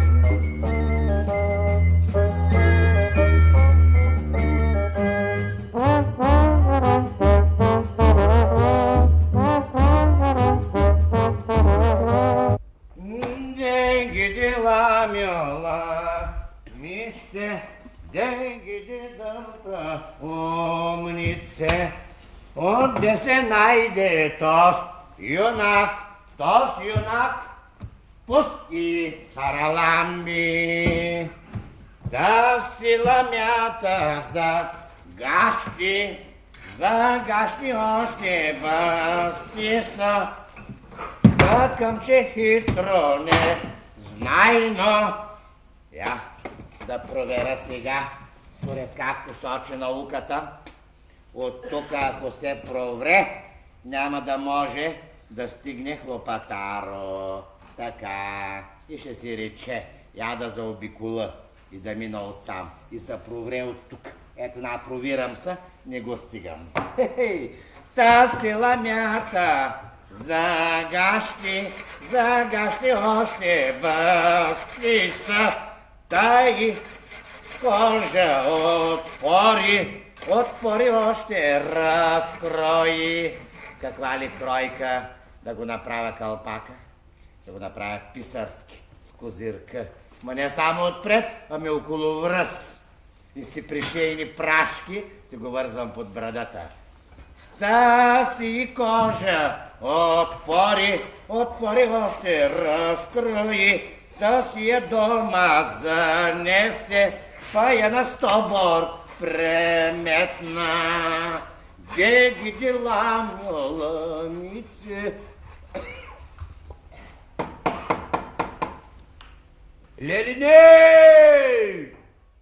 Денги ламяла, миште, денги дълта, умнице. Отде се найде тос юнак, тос юнак, пусти Хараламби. Да си ламята за гащи, за гащи още бъсти са. Такъм, че хитро не знайно. Я да проверя сега, според както сочи науката. От тук, ако се провре, няма да може да стигне хлопатаро. Така, и ще си рече, я да заобикола и да мина отсам. И се провре от тук. Ето, на, провирам се, не го стигам. Хе-хей, та си ламята. Загащи, загащи още бъсти са, тай кожа отпори, отпори още разкрои. Каква ли кройка да го направя калпака? Да го направя писарски, с козирка. Ма не само отпред, ами около връз. И си пришейни прашки си го вързвам под брадата. Та си кожа отпори, отпори още разкрои, та си я дома занесе, па я на стобор преметна. Де ги дела, ламице? Лелине!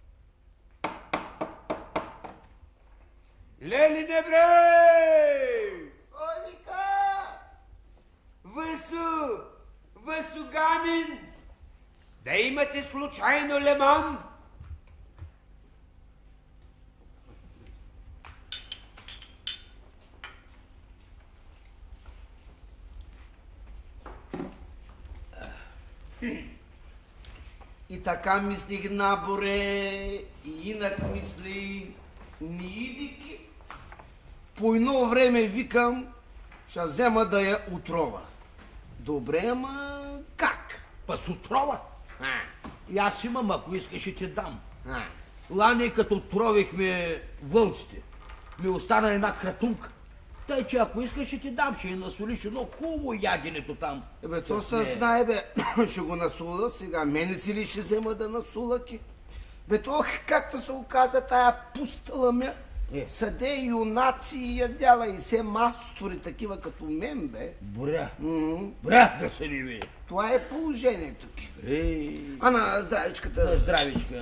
Лелине, бре! Кой вика? Въсу! Въсуганин! Да имате случайно лимон? И така мислих, наборе, и инак мисли, не идики. По едно време викам, ще взема да я отрова. Добре, ама как? Па с отрова? А, И аз имам, ако искаш и ти дам. а. Лани, като тровихме вълците, ми остана една кратунка. Тъй, че ако искаш и ти дам, ще я насолиш едно хубаво яденето там. Ебе, то С се нея. знае, бе, ще го насула сега. Мене си ли ще взема да насула ки? Бе, то както се оказа тая пуста ламя, Съде юнаци и ядяла и се мастори, такива като мен, бе. Бра, М, бра да се не ви. Това е положението. Ей, Ана, здравичката. здравичка.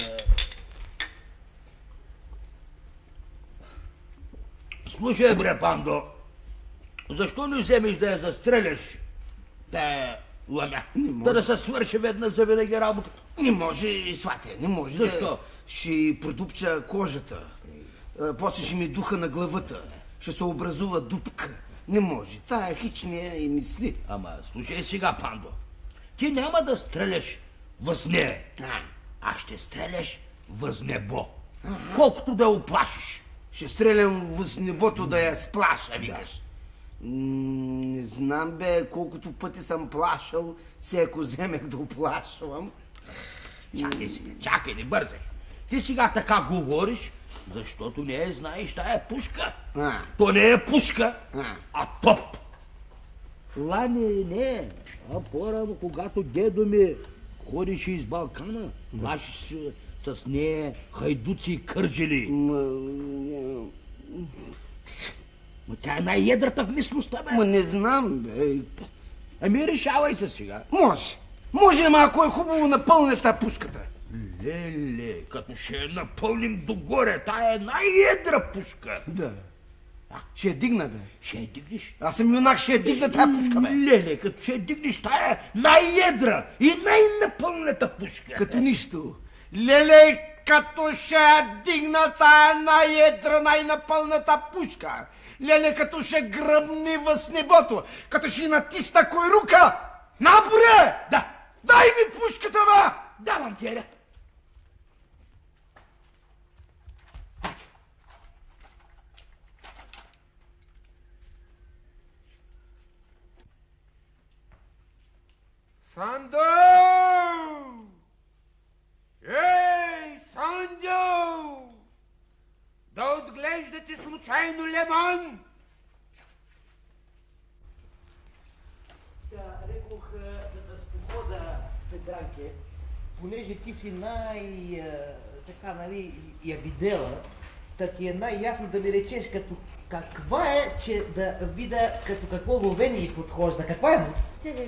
Слушай, бре, Пандо, защо не вземеш да я застреляш тая ламя? Да да се свърши веднъж за винаги работата. Не може, свате, не може. Защо? Да, ще продупча кожата. А, после ще ми духа на главата. Ще се образува дупка. Не може. Тая хич не и мисли. Ама, слушай сега, Пандо, ти няма да стреляш въз нея, А, а ще стреляш въз небо. Колкото да я оплашиш. ще стрелям въз небото да я сплаша, викаш. М, Не знам, бе, колкото пъти съм плашал, се ако вземех да оплашвам. Чакай сега, чакай, не бързай. Ти сега така говориш, защото не я знаеш тая пушка. А, То не е пушка, а. а топ. Това не, не. А по-рано, когато дедо ми ходеше из Балкана, лашеше с нея хайдуци и кърджели. М, м, Но тя е най-едрата в мислеността, бе. Ма не знам, бе. Ами решавай се сега. Може. Може, ама ако е хубаво напълнета пушката. Леле, като ще я напълним догоре, тая е най-едра пушка. Да. Ще я дигна, бе. Ще я дигнеш? Аз съм юнак, ще я дигна тая пушка, бе. Леле, като ще я дигнеш, тая е най-едра и най-напълнета пушка. Като нищо. Леле, като ще я дигна тая най-едра, най-напълната пушка. Леле, като ще гръмни въз небото, като ще натисна кой рука. Наборе! Да, Дай ми пушката, бе! давам ти я. Сандо! Ей, Сандо! Да отглеждате случайно лимон? Да, рекох а, да спогода, Петранке, понеже ти си най... а, така, нали, я видела, та ти е най-ясно да ми речеш като каква е, че да видя като какво ловение подхожда. Каква е? Чакай.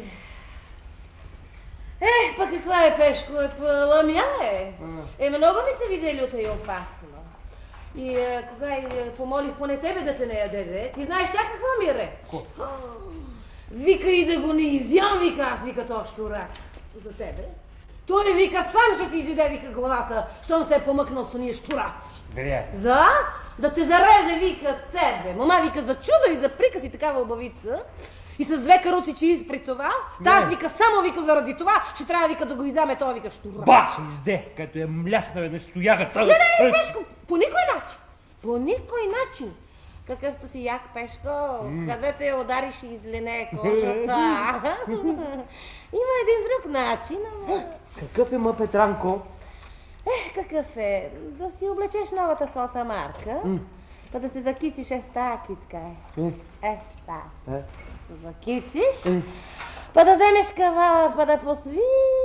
Е, па каква е, Пешко? Е, па ламя е. Е, много ми се видели от и опасно. И е, кога е, помолих поне тебе да те не яде, ти знаеш тя какво ми ре? Вика и да го не изям, вика аз, вика то щура. За тебе. Той вика сам ще си изяде, вика главата, щом се е помъкнал с уния щураци. За? Да те зареже, вика тебе. Мама вика за чудо и за приказ и такава обавица. И с две каруци, че изпри това, таз вика само вика заради това, ще трябва вика да го изяме, това вика щура. Баш, изде, като е млясна на стоягата. Не, не, не, Пешко, по никой начин. По никой начин. Какъвто си ях, Пешко, mm. където я удариш и излене кожата. Има един друг начин, ама... Какъв е, ма, Петранко? Ех, какъв е? Да си облечеш новата слата марка, mm. па да се закичиш е с тая китка. Mm. Е, с тая. Mm. Се закичиш, mm. па да вземеш кавала, па да посвириш,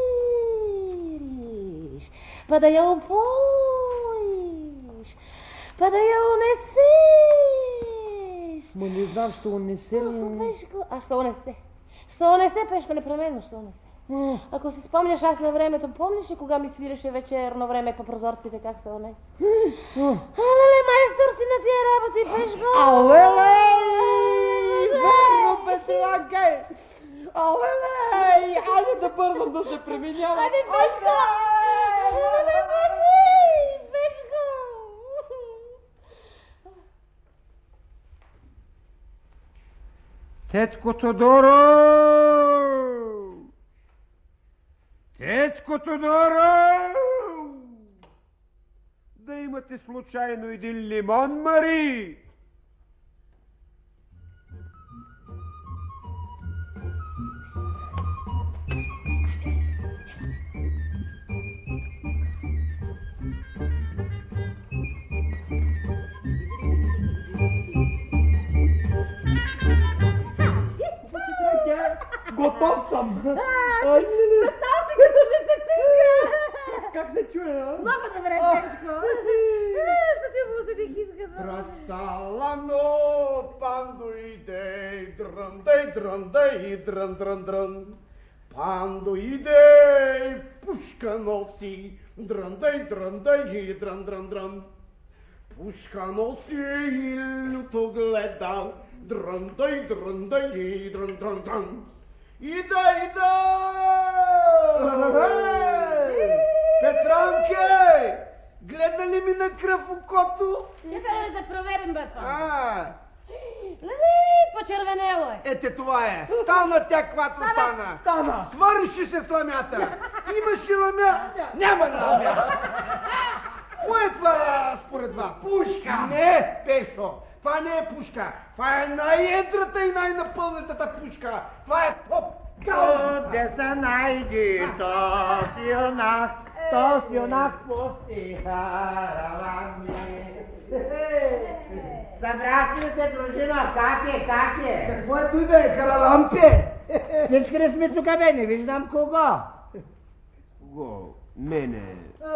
па да я опоиш, па да я унесеш. Ма не знам, ще се унесе ли? Пешко, а ще се унесе. Ще се унесе, Пешко, непременно ще се унесе. Mm. Ако си спомняш, аз на времето, помниш ли кога ми свиреше вечерно време по прозорците, как се унесе? Mm. Алеле, майстор си на тия работи, Пешко! Алеле! Верно, Петранке! Алеле! Хайде да бързам да се преминявам! Айде, Пешко! Айде, Пешко! Пешко! Тетко Тодоро! Тетко Тодоро! Да имате случайно един лимон, Мари? Готов съм! Светал си като ми се чука! Как се чуе, а? Много добре, Пешко! Ще ти му седи китката. дръндай, дръндай, дрън, дрън, дрън. Пандо иде, пушка носи, дръндай, дръндай, дрън, дрън, дрън. Пушка носи и люто гледа, дръндай, дръндай, дрън, дрън, дрън. Ида, ида! Петранке! Гледа ли ми на кръв окото? Чакай да проверим, бе, пан. А, Леле, почервенело е. ете това е. Стана тя, каквато стана. Стана. Свърши се с ламята. Имаш ли ламя? Няма ламя. Кое е това според вас? Пушка. Не, Пешо. Това не е пушка. Това е най-едрата и най-напълнетата пушка. Това е поп. Къде се найди този юнак, този юнак пусти харалами. Събрахте ли се, дружина? Как е, как е? Какво е той, бе? Каралампе? Всички ли сме тук, бе? Не виждам кого. Кого? Мене.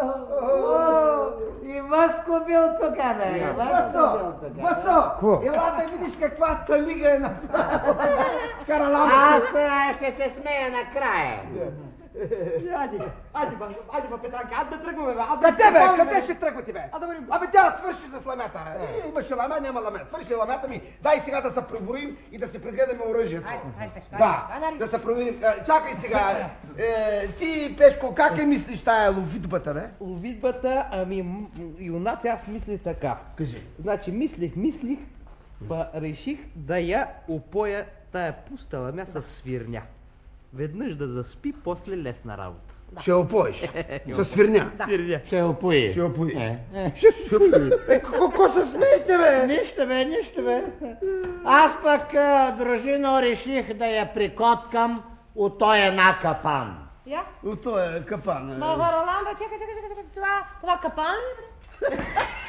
И Васко бил тук, бе. Васко бил тук. Васо! Ела да видиш каква талига е направила. Каралампе. Аз а, ще се смея накрая. Айде, айде, ба, айде, ба, Петранке, айде да тръгваме, бе. Къде, бе? Къде ще тръгвате, бе? Абе, тя свърши с ламята. Имаше ламя, няма ламя. Свърши ламята ми. Дай сега да се преброим и да се прегледаме оръжието. Айде, айде, Пешко, Да, айде. да се проверим. Е, Чакай сега. Е, ти, Пешко, как е мислиш тая ловитбата, бе? Ловитбата, ами, м- юнаци, аз мисля така. Кажи. Значи, мислих, мислих, па реших да я упоя тая пуста ламя с свирня. Веднъж да заспи, после лесна работа. Ще опоиш. С свирня. Свирня. Ще опои. Ще опои. Е. Е, какво се смеете, бе? Нищо, бе, нищо, бе. Аз пък, а, дружино, реших да я прикоткам от той една капан. Я? От този капан. е. Ма, Хараламба, чакай, чакай, чакай, чакай. Това, това капан ли, бре?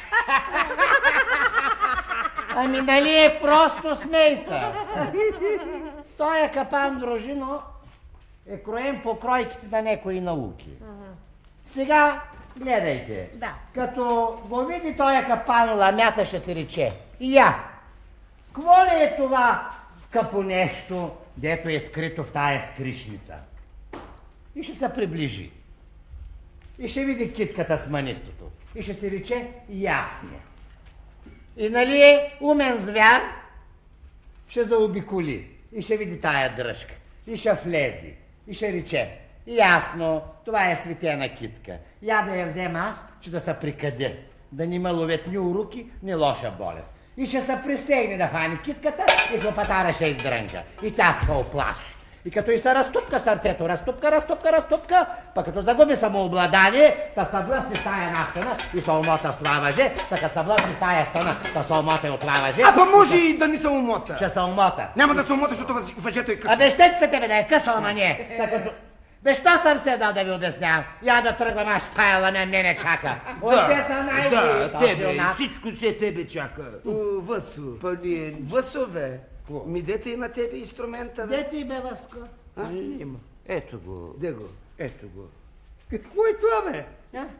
Ами нали е просто смей се. Той е капан, дружино, е кроен по кройките на некои науки. Сега, гледайте. Да. Като го види този капан, ламята ще се рече. Я, какво ли е това скъпо нещо, дето е скрито в тая скришница? И ще се приближи. И ще види китката с манистото. И ще се рече ясно. И нали е умен звяр, ще заобиколи. И ще види тая дръжка. И ще влезе. И ще рече, ясно, това е светена китка. Я да я взема аз, че да се прикъде. Да ни ме ловят ни уруки, ни лоша болест. И ще се присегне да фани китката и клопатара ще издрънка. И тя се оплаши. И като и се разтупка сърцето, разтупка, разтупка, разтупка, пък като загуби самообладание, та се блъсне в тая една стена и се омота в това въже, та като се блъсне в тая стена, та се омота и от това въже. А па може и да ни се умота. Ще се омота. Няма да се умота, защото въз- въжето е късно. Абе, ще се тебе да е късо, ама не. Та като... Бе, що съм се дал да ви обяснявам? Я да тръгвам, аз в тая ламя мене чака. Отде са най-ди. Да, Този тебе, юнак. всичко се тебе чака. О, Въсо. Па ние... Въсо, бе. Ми дете и на тебе инструмента, бе. Де ти бе, Васко? Има. Ето го. Де го? Ето го. Какво е това, бе?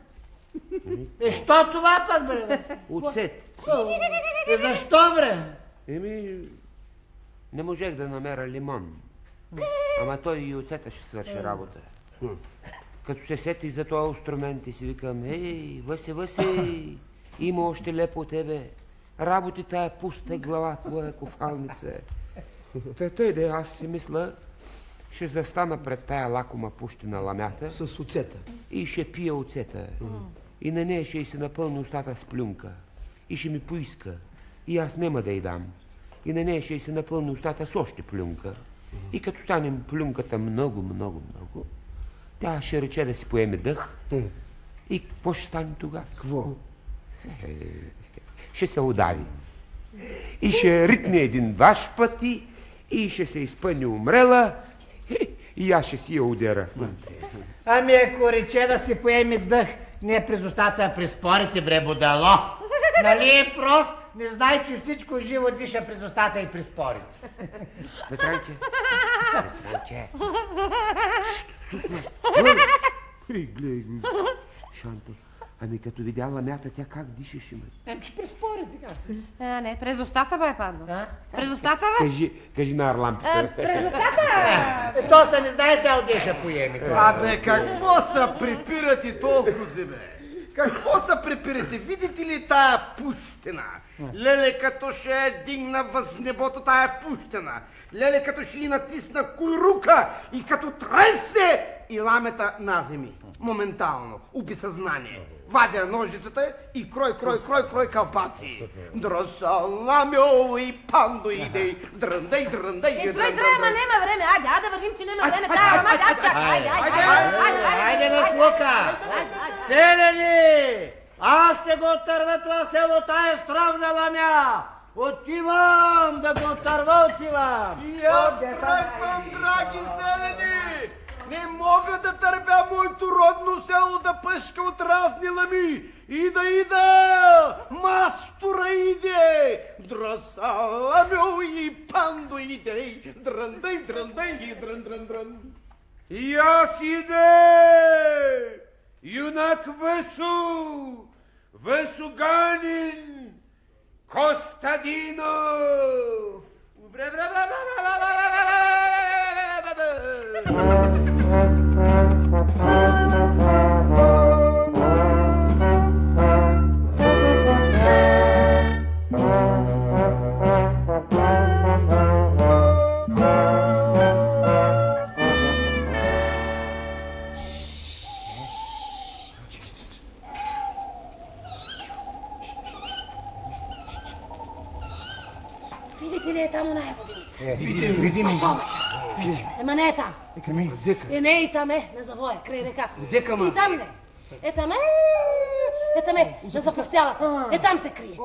Е, що това пък, бре? Оцет. Е, защо, бре? Еми, не можех да намеря лимон. Ама той и оцета ще свърши работа. Като се сети за този инструмент и си викам, ей, Въсе, Въсе, има още лепо от тебе. Работи тая пуста глава, твоя кофалница. Та тъй да аз си мисля, ще застана пред тая лакома пущина ламята С оцета. и ще пия оцета. И на нея ще й се напълни устата с плюнка. И ще ми поиска. И аз нема да й дам. И на нея ще й се напълни устата с още плюнка. И като станем плюнката много, много, много, тя ще рече да си поеме дъх. И какво ще стане тогава? Какво? Ще се удари. И ще ритне един ваш пъти и ще се изпъни умрела и аз ще си я удера. Ами ако рече да си поеме дъх, не през устата, а през порите, бре, будало. Нали е прост? Не знай, че всичко живо диша през устата и през порите. Петранке, Петранке. Шшт, сусна. Ей, гледай го. Шанте. Ами като видя ламята, тя как дишеше, ме? Ем, че преспори сега. А, не, през устата, бе, Пандо. През устата, бе? Кажи, кажи на Арлампите. А, през устата! Е, то се не знае сега отдеша поеми. Абе, какво са припирате толкова, бе? Какво са припирате? Видите ли тая пущена? Леле, като ще я дигна въз небото тая пущена. Леле, като ще и натисна куйрука и като тресе и ламета на земи. Моментално, уби съзнание. Вадя ножицата и крой, крой, крой, крой калпаци. Дросаламьо и пандо идей, дръндай, дръндай. Е, трой, трой, ама нема време. Айде, айде да вървим, че нема време. Тая, ама, аз чакам. Айде, айде, айде, айде. Айде на слука. Селени! Аз ще го отърва това село, тая стравна ламя. Отивам да го отърва, отивам. И аз тръгвам, драги селени! Не мога да търпя моето родно село да пъшка от разни лами. Ида, ида! Мастора иде! Дросаламьо и пандо иде! Дръндай, дръндай и дрън, дрън, дрън. И аз иде! Юнак Весу! Весуганин! Костадинов! Бре, бре, бре, бре, бре, бре, бре, бре. Видите ли е там оная воденица? Видим, видим. Ема не е там. Дека. Е, не и там е, на завоя, край реката. Дека, ма. И там не. Е там е, е там е, на запустялата. Е там се крие.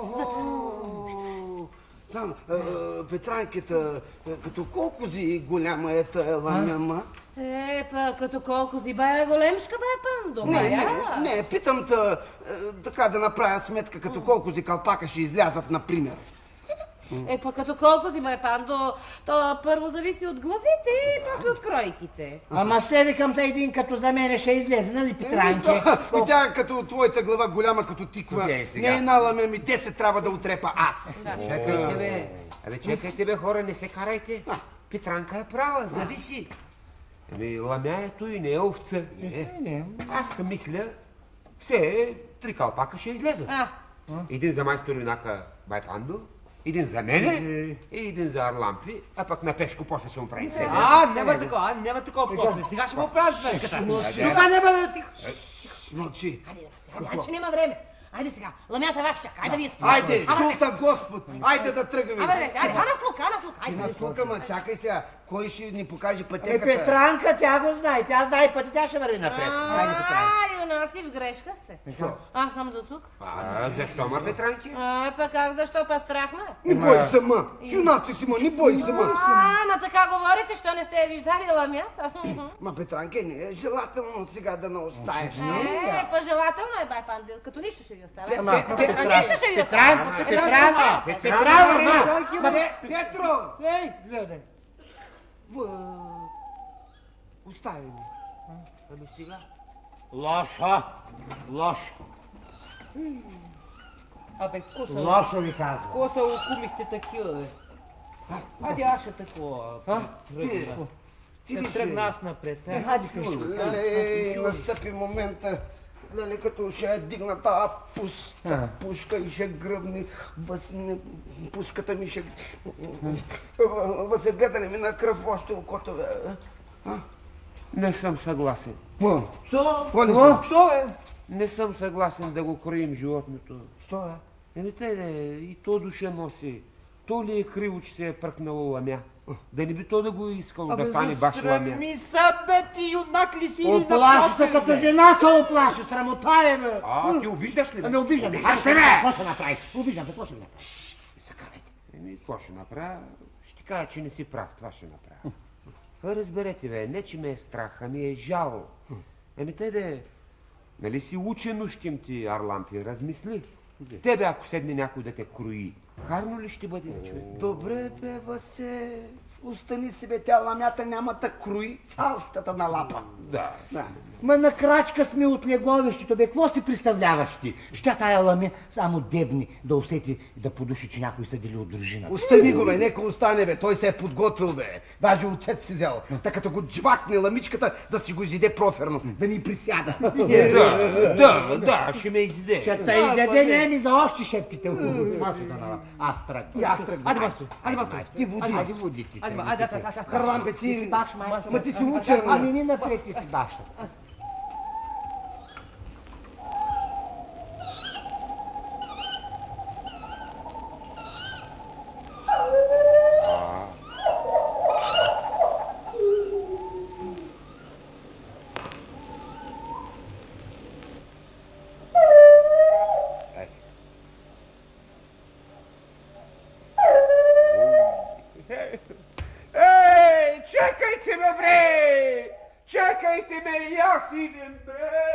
Там, Петранката, като колко зи голяма е тая ламяма? Е, па, като колко си бая големшка, бая Пандо. Не, не, не, питам та, така да направя сметка, като колко зи калпака ще излязат, например. Е, па като колко си, бая Пандо, то първо зависи от главите и после от кройките. Ама се викам да един като за мене ще излезе, нали, Петранке? И тя като твоята глава голяма като тиква. Не една ламе ми десет трябва да отрепа аз. Чакайте, бе. Абе, чакайте, бе, хора, не се карайте. Петранка е права, зависи. Ами, ламяето и не е овца. Аз съм мисля, все три калпака ще излезат. Един за майстор юнака бай Пандо, един за мене и един за Арлампи, а пък на Пешко после ще му прави след. А, няма такова, няма такова после. Сега ще му правя сметката. Това няма да тихо. Мълчи. Айде, айде, айде, че няма време. Айде сега, ламята ваш чака, айде да ви е спи. Айде, жулта Господ, айде да тръгаме. Абе, айде, а на слука, а на слука, айде. На слука, ма чакай сега, кой ще ни покаже Е, пътеката? Петранка, тя го знае, тя знае пътя, тя ще върви напред. Айде, Петранка. А, юнаци, в грешка сте. Що? Аз съм до тук. А, защо, ма, Петранки? А, пък как, защо па страх ме? Не бой се, ма. Юнаци си, ма, не бой се, ма. А, ма така говорите, що не сте я виждали ламята? Ма, Петранке, не е желателно сега да не оставиш. Е, па-желателно е, бай Пандил, като нищо ще ви оставя. Ама, Нищо ще ви оставя. Петранка, Петранка, Петро! Ей, гледай. Остави ми. Ами сега? Лошо, лошо, Абе, ко са, лошо ви казвам. ко са окумихте такива, бе? Айде, аз ще такова. Ти, ти ли Ще тръгна си? аз напред. е. Хади кажи. Леле, настъпи момента. Леле, като ще я дигна тази пуска, пушка и ще гръбни, възне, пушката ми ще... Възегледане ми на кръв още окото, бе. Не съм съгласен. Какво? Що? Какво не съм? Що, бе? Не съм съгласен да го кроим животното. Що, бе? Еми те, де, и то душа носи. То ли е криво, че се е пръкнало ламя? Да не би то да го искало да стане баш ламя. Ми са, бе, ти юнак ли си или Оплаши се напротив, като бе? жена се оплаши, срамота е, бе. А, ти обиждаш ли, бе? Ами обиждам, бе. Обиждаш ли, бе? Какво ще направиш? Обиждам, какво ще направиш? Закарайте. Еми, какво ще направя? Ще ти кажа, че не си прав. Това ще направя. Разберете, бе, не че ме е страх, ами е жал. Еми, те де, нали си учен ушким ти, Арлампи, размисли. Тебе, ако седне някой да те крои, харно ли ще бъде, човек? Добре, бе, Васе. Остани си, бе, тя ламята няма да круи цялата на лапа. Да. Да. Ма на крачка сме от Леговището, бе, какво си представляваш ти? Ще тая ламе само дебни да усети и да подуши, че някой се дели от дружината. Остани го, бе, нека остане, бе, той се е подготвил, бе. Даже отец си взел. Така като го джвакне ламичката, да си го изиде проферно, да ни присяда. Да, да, да, ще ме изде. Ще те изяде, не ми за още шепките. Аз тръгвам. И аз тръгвам. Айде, майстор, айде, майстор. Ти води. Айде води ти. Айде, айде, айде, айде. Харлан, бе, ти... си баш, майстор. Ма ти си учен. Ами ни напред ти си баща. Ей, чакайте ме, бре! Чакайте ме, и аз идем, бре!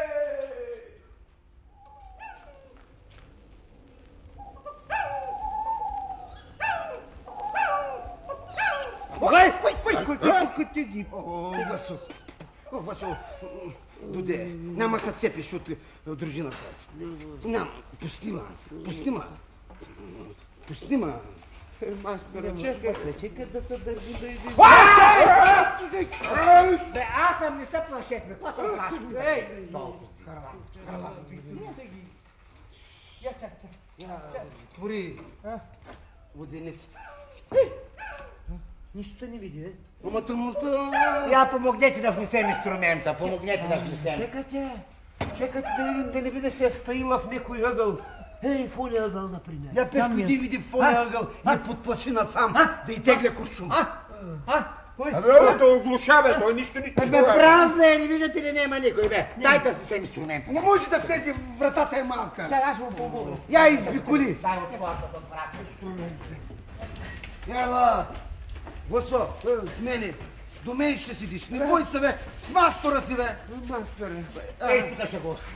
Ой, кой, кой, кой, кой, кой ти ги? О, Васо, о, Васо, Дуде, няма се цепиш от дружината. Няма, пусти ма, пусти ма, пусти ма. Майсторе, чакай. Чекай да се държи да иди. Бе, аз съм не се плашет, бе, какво се плашет? Ей, толкова си. Я, чакай, чакай. Твори воденицата. Нищо се не види, е. Ама тъмнота... Я помогнете да внесем инструмента, помогнете да внесем. Чекайте, чекайте да видим да не би да се е стоила в някой ъгъл. Ей, в оня ъгъл, например. Я Пешко, иди види в оня ъгъл и я подплаши насам, да й тегля куршум. Абе, да оглушава, той нищо не Бе, чува. празна е, не виждате ли, няма никой, бе. Дайте да внесем инструмента. Не може да влезе, вратата е малка. Чай, аз ще му помогна. Я избиколи. Дай от хората, брат. Ела, Васо, с мене. До мен ще седиш. Не бой се, бе. С мастора си, бе. Майсторе, Ей, тук ще го оставя.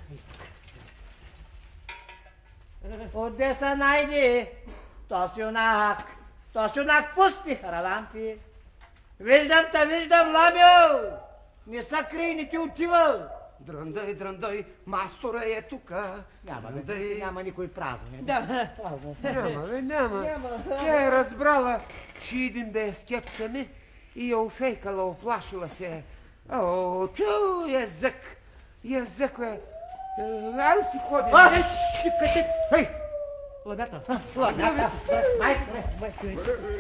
Отде се найди? То си юнак. То си юнак, пусти, Харалампи. Виждам те, виждам, Ламио. Не са крий, не ти отива. Драндай, драндай, мастора е тука. Няма, бе, Драндай. няма никой празно. Да. няма, бе, няма. Тя е разбрала, че идем да я скепсаме и я офейкала, оплашила се. О, тю, язък, язък, бе. Айде си ходим. Ай, къде? Ей! Ладата, ладата. Майсторе, майсторе.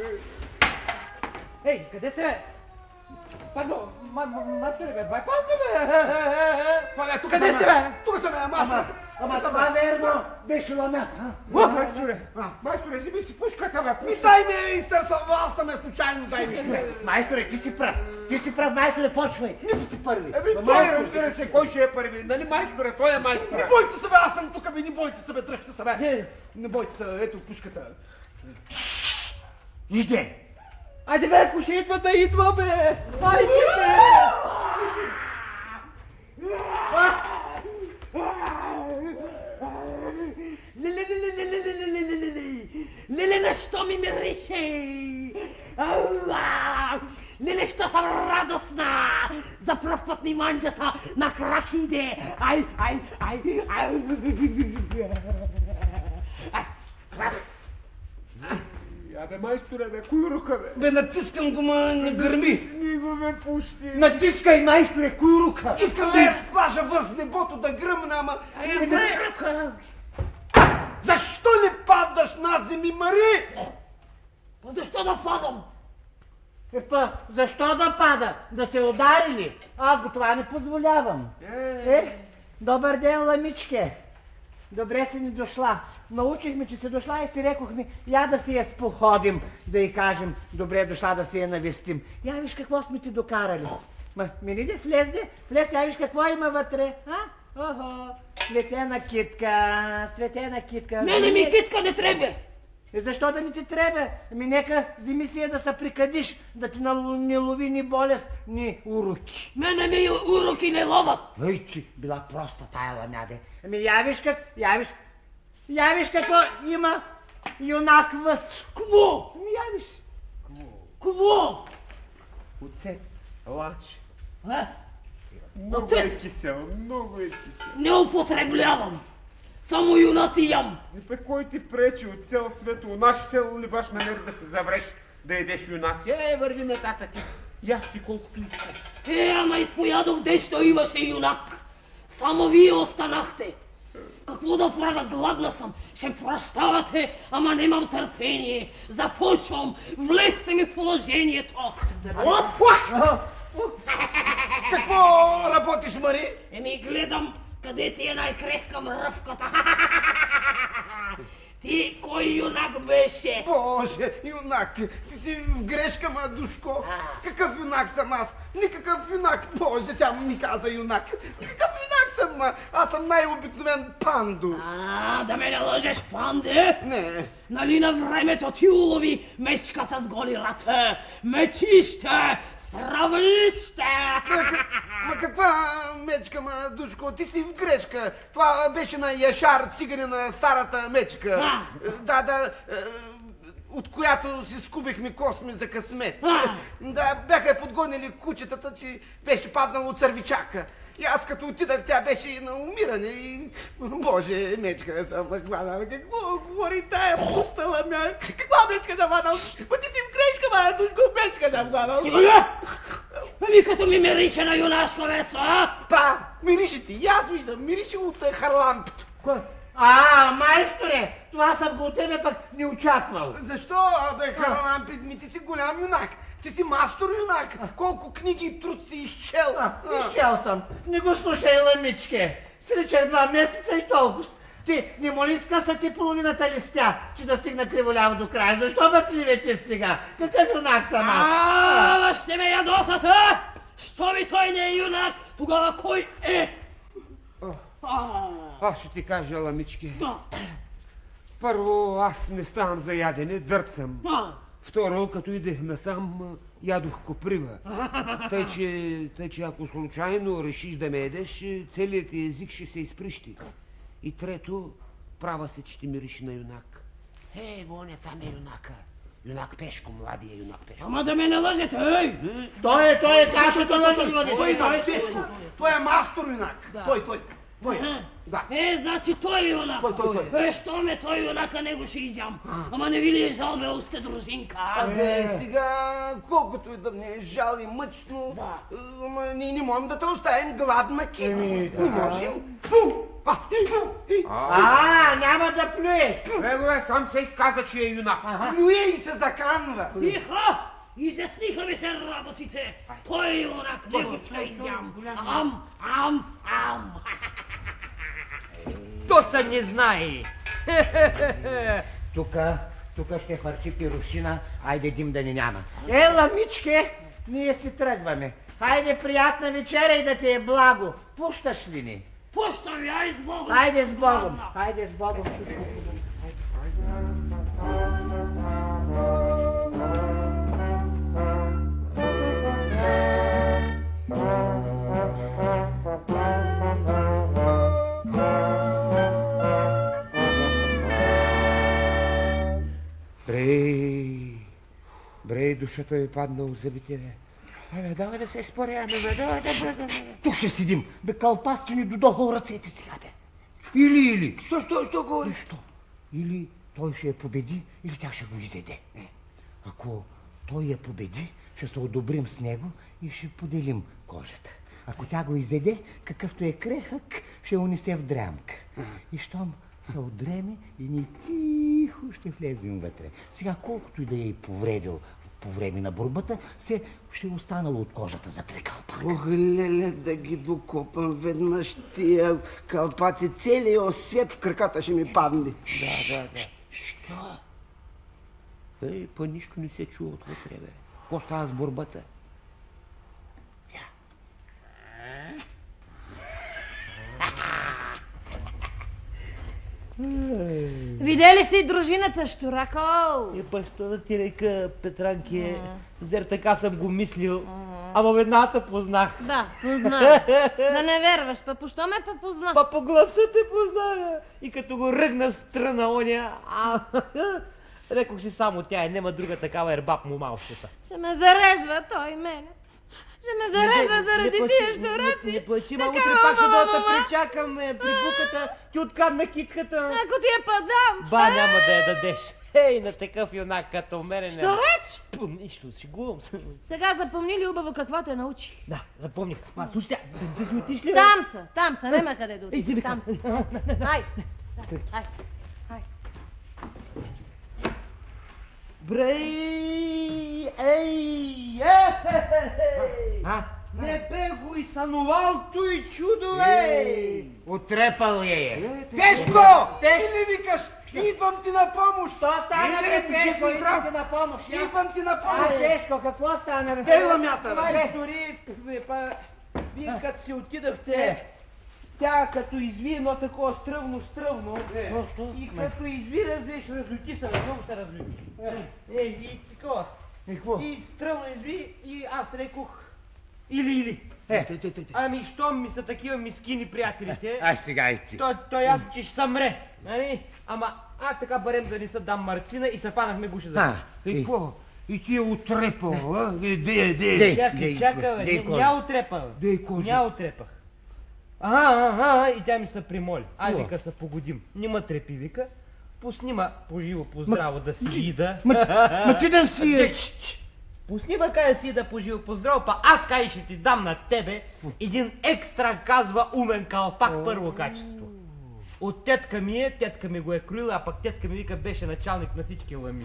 Ей, къде сте? Падо, майсторе, бе, бай, пазни, бе! Тук Къде сте, бе? Тук съм, бе, мастор. Ама това верно беше ламят. Майсторе, майсторе, вземи си пушката, бе. Ми дай ми, министър, съвал съм е случайно, дай ми. Майсторе, ти си прав. Ти си прав, майсторе, почвай. Ти си първи. Еби, той разбира се, кой ще е първи. Нали майсторе, той е майсторе. Не бойте се, бе, аз съм тук, бе, не бойте се, бе, дръжте се, бе. Не бойте се, ето пушката. Иде. Айде, бе, ако ще идва, да идва, бе. Айде, бе. Леле, нещо ми мирише! Леле, що съм радостна! За пръв път ми манджата на крак иде! Ай, ай, ай, ай! Абе, майсторе, бе, кой рука, бе? Бе, натискам го, ма не гърми. Ни го ме пусти. Натискай, майсторе, кой рука? Искам да я сплажа въз небото, да гръмна, ама... Защо не падаш на земи, Мари? Защо да падам? Епа, защо да пада? Да се удари ли? Аз го това не позволявам. Е, добър ден, ламичке. Добре си ни дошла. Научихме, че си дошла и си рекохме, я да си я споходим, да й кажем, добре дошла да си я навестим. Я виж какво сме ти докарали. Ма, миниде, влезде, влезде, я виж какво има вътре. А? Охо, светена китка, светена китка. Мене ми китка не трябва! Е, защо да не ти трябва? Ами нека вземи си я да се прикадиш, да ти не лови ни болест, ни уроки. Мене ми уроки не ловат! Ей, че била проста тая ламяде. Ами я виж как, я виж, я виж какво има юнак въз. Кво? Ами я виж. Кво? Оцет, лач. Е? Много Оцет? е кисел, много е кисел. Не употребявам. Само юнаци ям. И пе кой ти пречи от цел свето? У наше село ли баш намери да се завреш да едеш юнаци? Е, върви нататък. Яш си колкото искаш. Е, ама изпоядох дещо имаше юнак. Само вие останахте. Какво да правя, гладна съм. Ще прощавате, ама нямам търпение. Започвам. Влезте ми в положението. Какво работиш, Мари? Еми гледам къде ти е най-крехка мръвката. Ти кой юнак беше? Боже, юнак, ти си в грешка, ма, душко. Какъв юнак съм аз? Никакъв юнак. Боже, тя ми каза юнак. Какъв юнак съм, ма? Аз съм най-обикновен пандо. А, да ме не лъжеш, панде? Не. Нали на времето ти улови мечка с голи ръце? Мечище! Стравнище! Ма, ма каква мечка, ма, душко? Ти си в грешка. Това беше на Яшар, циганина, старата мечка. А. Да, да, е, от която си скубихме косми за късмет. А. Да, бяха я подгонили кучетата, че беше паднала от сървичака. И аз като отидах, тя беше на умиране и... Боже, мечка съм хванал. Какво говори тая пустала ме? Каква мечка съм хванал? Па ти си в грешка, ма, душко, мечка съм хванал. Тига! Ами като ми мирише на юнашко месо, а? Да, мирише ти. И аз виждам, мирише от харлампито. А, майсторе, това съм го от тебе пък не очаквал. Защо, бе, Харлампи? Ми ти си голям юнак. Ти си мастор юнак. Колко книги и труд си изчел. А, изчел съм. Не го слушай, ламичке. Сличах два месеца и толкова. Ти не моли скъса ти половината листя, че да стигна криволяво до края. Защо ме кливете сега? Какъв юнак съм аз? Ама ще ме ядосате! Що ми той не е юнак, тогава кой е? Аз ще ти кажа, ламички. Да. Първо, аз не ставам за ядене, дърт съм. А. Второ, като идех насам, ядох коприва. Тъй че, тъй, че ако случайно решиш да ме едеш, целият ти език ще се изприщи. И трето, права се, че ти мириш на юнак. Е, гоня, там е юнака. Юнак Пешко, младия юнак Пешко. Ама да ме не лъжете, ей! Той е, той е кашата на журналист. Той е Пешко. Той е мастор юнак. Той, той. Той. Да. Е, значи той е юнак. Той, той, той. Е, що ме той юнака, него ще изям. Ама не ви ли е жал, бе, усте дружинка? Абе, сега, колкото и да не е жал и мъчно, ама ние не можем да те оставим гладна, Кико. Не можем. А, А, няма да плюеш. Него е, сам се изказа, че е юнак. плюе и се заканва. Тихо! Изясниха ми се работите. Той е юнак, него ще изям. Ам, ам, ам. То се не знае. Тука, тука ще хвърчи пирушина, айде дим да ни няма. Ела, мичке, ние си тръгваме. Хайде, приятна вечеря и да ти е благо. Пущаш ли ни? Пущам ви, ай с Богом. Хайде с Богом, хайде с Богом. Брей, брей, душата ми падна от зъбите, бе. Абе, давай да се споряме, бе, давай да бъдем, бе. Тук ще седим. Бе, калпасти ни додоха ръцете сега, бе. Или, или. Що, що, що говориш? Що? Или той ще я победи, или тя ще го изеде. Ако той я победи, ще се одобрим с него и ще поделим кожата. Ако тя го изеде, какъвто е крехък, ще унесе в дрямка. И щом се отдреме и ни тихо ще влезем вътре. Сега колкото и да е повредил по време на борбата, се ще е останало от кожата за три калпака. Ох, леле, да ги докопам веднъж тия калпаци. Целият свет в краката ще ми падне. Да, да, да. Що? Ей, па нищо не се чува отвътре, бе. Какво става с борбата? Видели си дружината, Штуракол? Е, па, що да ти река, Петранке, зер така съм го мислил, ама ведната познах. Да, познах. Да не верваш, па пощо ме па позна? Па по гласа те позная. И като го ръгна страна оня, а, Рекох си само тя, нема друга такава ербаб му малката. Ще ме зарезва той мене. Ще ме зарезва заради тия щураци. Не, не плачи, ма утре пак ще да те причакам при буката, ти открадна китката. Ако ти я падам. Ба, няма да я дадеш. Ей, на такъв юнак като мене Що няма. реч? Пу, нищо, шегувам се. Сега запомни ли убаво какво те научи? Да, запомних. Ма, слушай, да си отиш ли? Там са, там са, нема къде да Ей, отида. вземи Там са. Ай, ай, ай. Брей, ей, ей, А? не бе го и сънувал той чудо, ей! Отрепал я е. Пешко! Ти ли викаш? Идвам ти на помощ! Що стана, Иде, бе, жив и Пешко? здрав. Идвам ти на помощ. я. Идвам ти на А, помощ! Пешко, какво стана, бе? Ей, ламята, бе! Май, дори, бе, па, вие като си отидахте, тя като изви едно такова стръвно, стръвно, и като изви, разбираш, разлюти се, много се разлюти. Е, и такова. И какво? И стръвно изви, и аз рекох, или, или. Е, Ами, щом ми са такива мискини приятелите, Ай сега и ти. той, той ясно, че ще съмре, нали? Ама, а така барем да ни са дам марцина и се фанахме гуша за А, и какво? И ти е отрепал, а? Иде, иде! Дей. Чакай, чакай, бе, дей не- кожа. ня отрепа, бе. Дей кожа. Ня отрепах. Ага, ага, и тя ми се примоли. Ай, Какво? вика, се погодим. Нима трепи, вика. Пусни ма поживо, поздраво да си ида. Ма ти да си е! Пусни ма кай да си ида поживо, поздраво, па аз кай ще ти дам на тебе един екстра, казва, умен калпак първо качество. От тетка ми е, тетка ми го е кроила, а пък тетка ми вика беше началник на всички лами.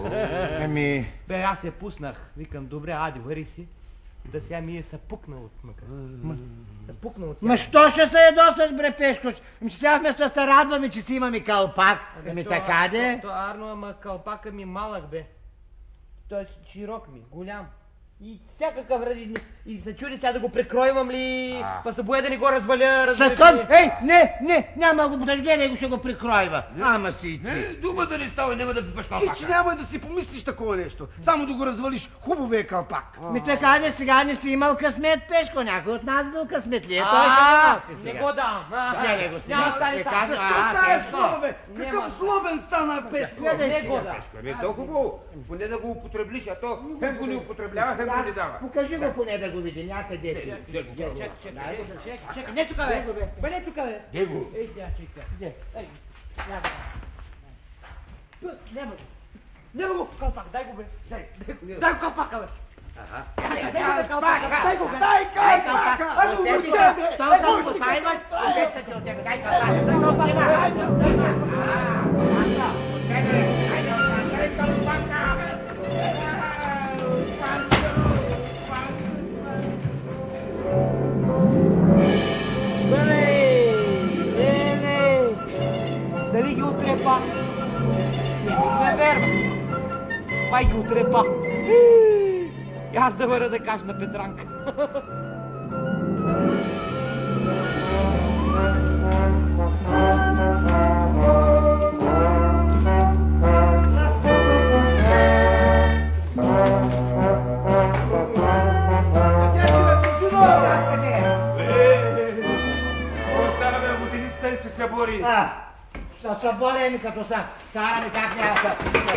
Ами... Бе, аз я пуснах. Викам, добре, ади, вари си. Да сега ми е се пукна от мъка. Ма, се пукна от Ма що ще се ядосваш, бре, Пешко? Ами, че сега вместо да се радваме, че си имаме калпак. Ами то- така де. То, то, Арно, ама калпака ми малък бе. Той е широк ми, голям. И всякакъв ради... И се чуди сега да го прекройвам ли, па се боя да не го разваля, разбираш Сакън, ли? ей, не, не, няма го подожди, него ще го прикройва. Ама си и ти. Не, дума да не става, няма да пипаш калпака. Хич няма да си помислиш такова нещо. Само да го развалиш. Хубав е калпак. Ми така де, сега не си имал късмет, Пешко. Някой от нас бил късметлия, той ще го носи Не сега. го дам, а? Не, не го сега. Няма стане Не така. казваш, Защо а, тая Пешко? слаба, бе? Няма. Какъв слабен стана Пешко? Не, не, Не сега. го дам. Не толкова, поне да го употреблиш, а то хем го не употреблява, хем го не дава. Покажи го поне да го види, някъде си. Чакай, чакай, чакай, чакай, чакай, не тука бе. Бе, не тука бе. Де го? Ей, сега, чакай. Де? Ей, няма го. Няма го, калпак, дай го бе. Дай, дай го. Дай го калпака бе. Дай го калпака, дай го бе. Дай Дай калпака! калпак! Ай, го Остети го го! тебе! Щом се успокойваш, отеца ти от тебе. Дай калпак! Дай калпак! Дай Дай калпака! Бе, не, не. Дали ги отрепа? Не ми се верва. Май ги отрепа. И аз да върна да кажа на Петранка. Остана бе, воденицата ли се събори? А, са съборени като са. Караме как няма са.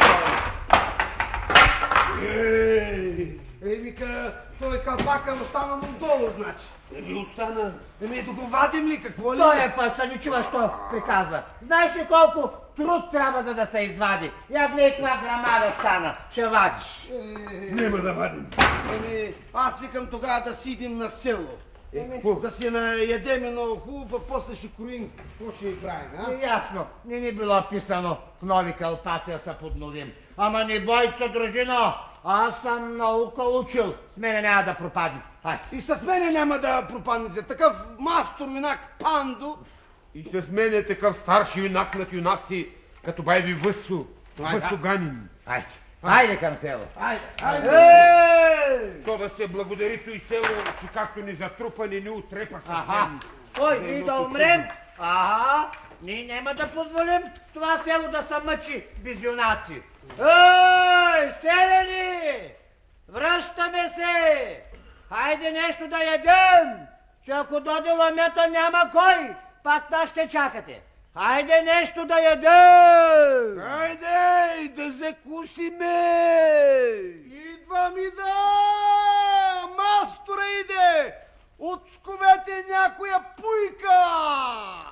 Ей, вика, той калпака остана му долу, значи. Еми остана. Еми, да го вадим ли, какво ли? Той е път, са ни чува, що приказва. Знаеш ли колко труд трябва за да се извади? Я гледай каква грамада стана. Ще вадиш. Нема да вадим. Еми, аз викам тогава да сидим на село. Да си наядем едно хубаво, па после ще кроим. Какво ще ги правим, а? И ясно, не ни било писано в нови калпаци да се подновим. Ама не бойте се, дружино, аз съм наука учил, с мене няма да пропадне. Ай, И с мене няма да пропаднете. Такъв мастор юнак Пандо. И с мен е такъв старши юнак над юнаци, като байви Въсо. Въсо Ганин. айде, айде към село. Айде, айде. То да се благодари той село, че както ни затрупа, не ни отрепа Аха, съвсем. ой, За ние едното да умрем? Ага, ние няма да позволим това село да се мъчи без юнаци. Ей, селяни! Връщаме се! Хайде нещо да ядем, че ако доде ламета няма кой, пак нас ще чакате. Хайде нещо да ядем! Хайде, да закусиме! Идвам и да! Мастора иде! От скумете някоя пуйка!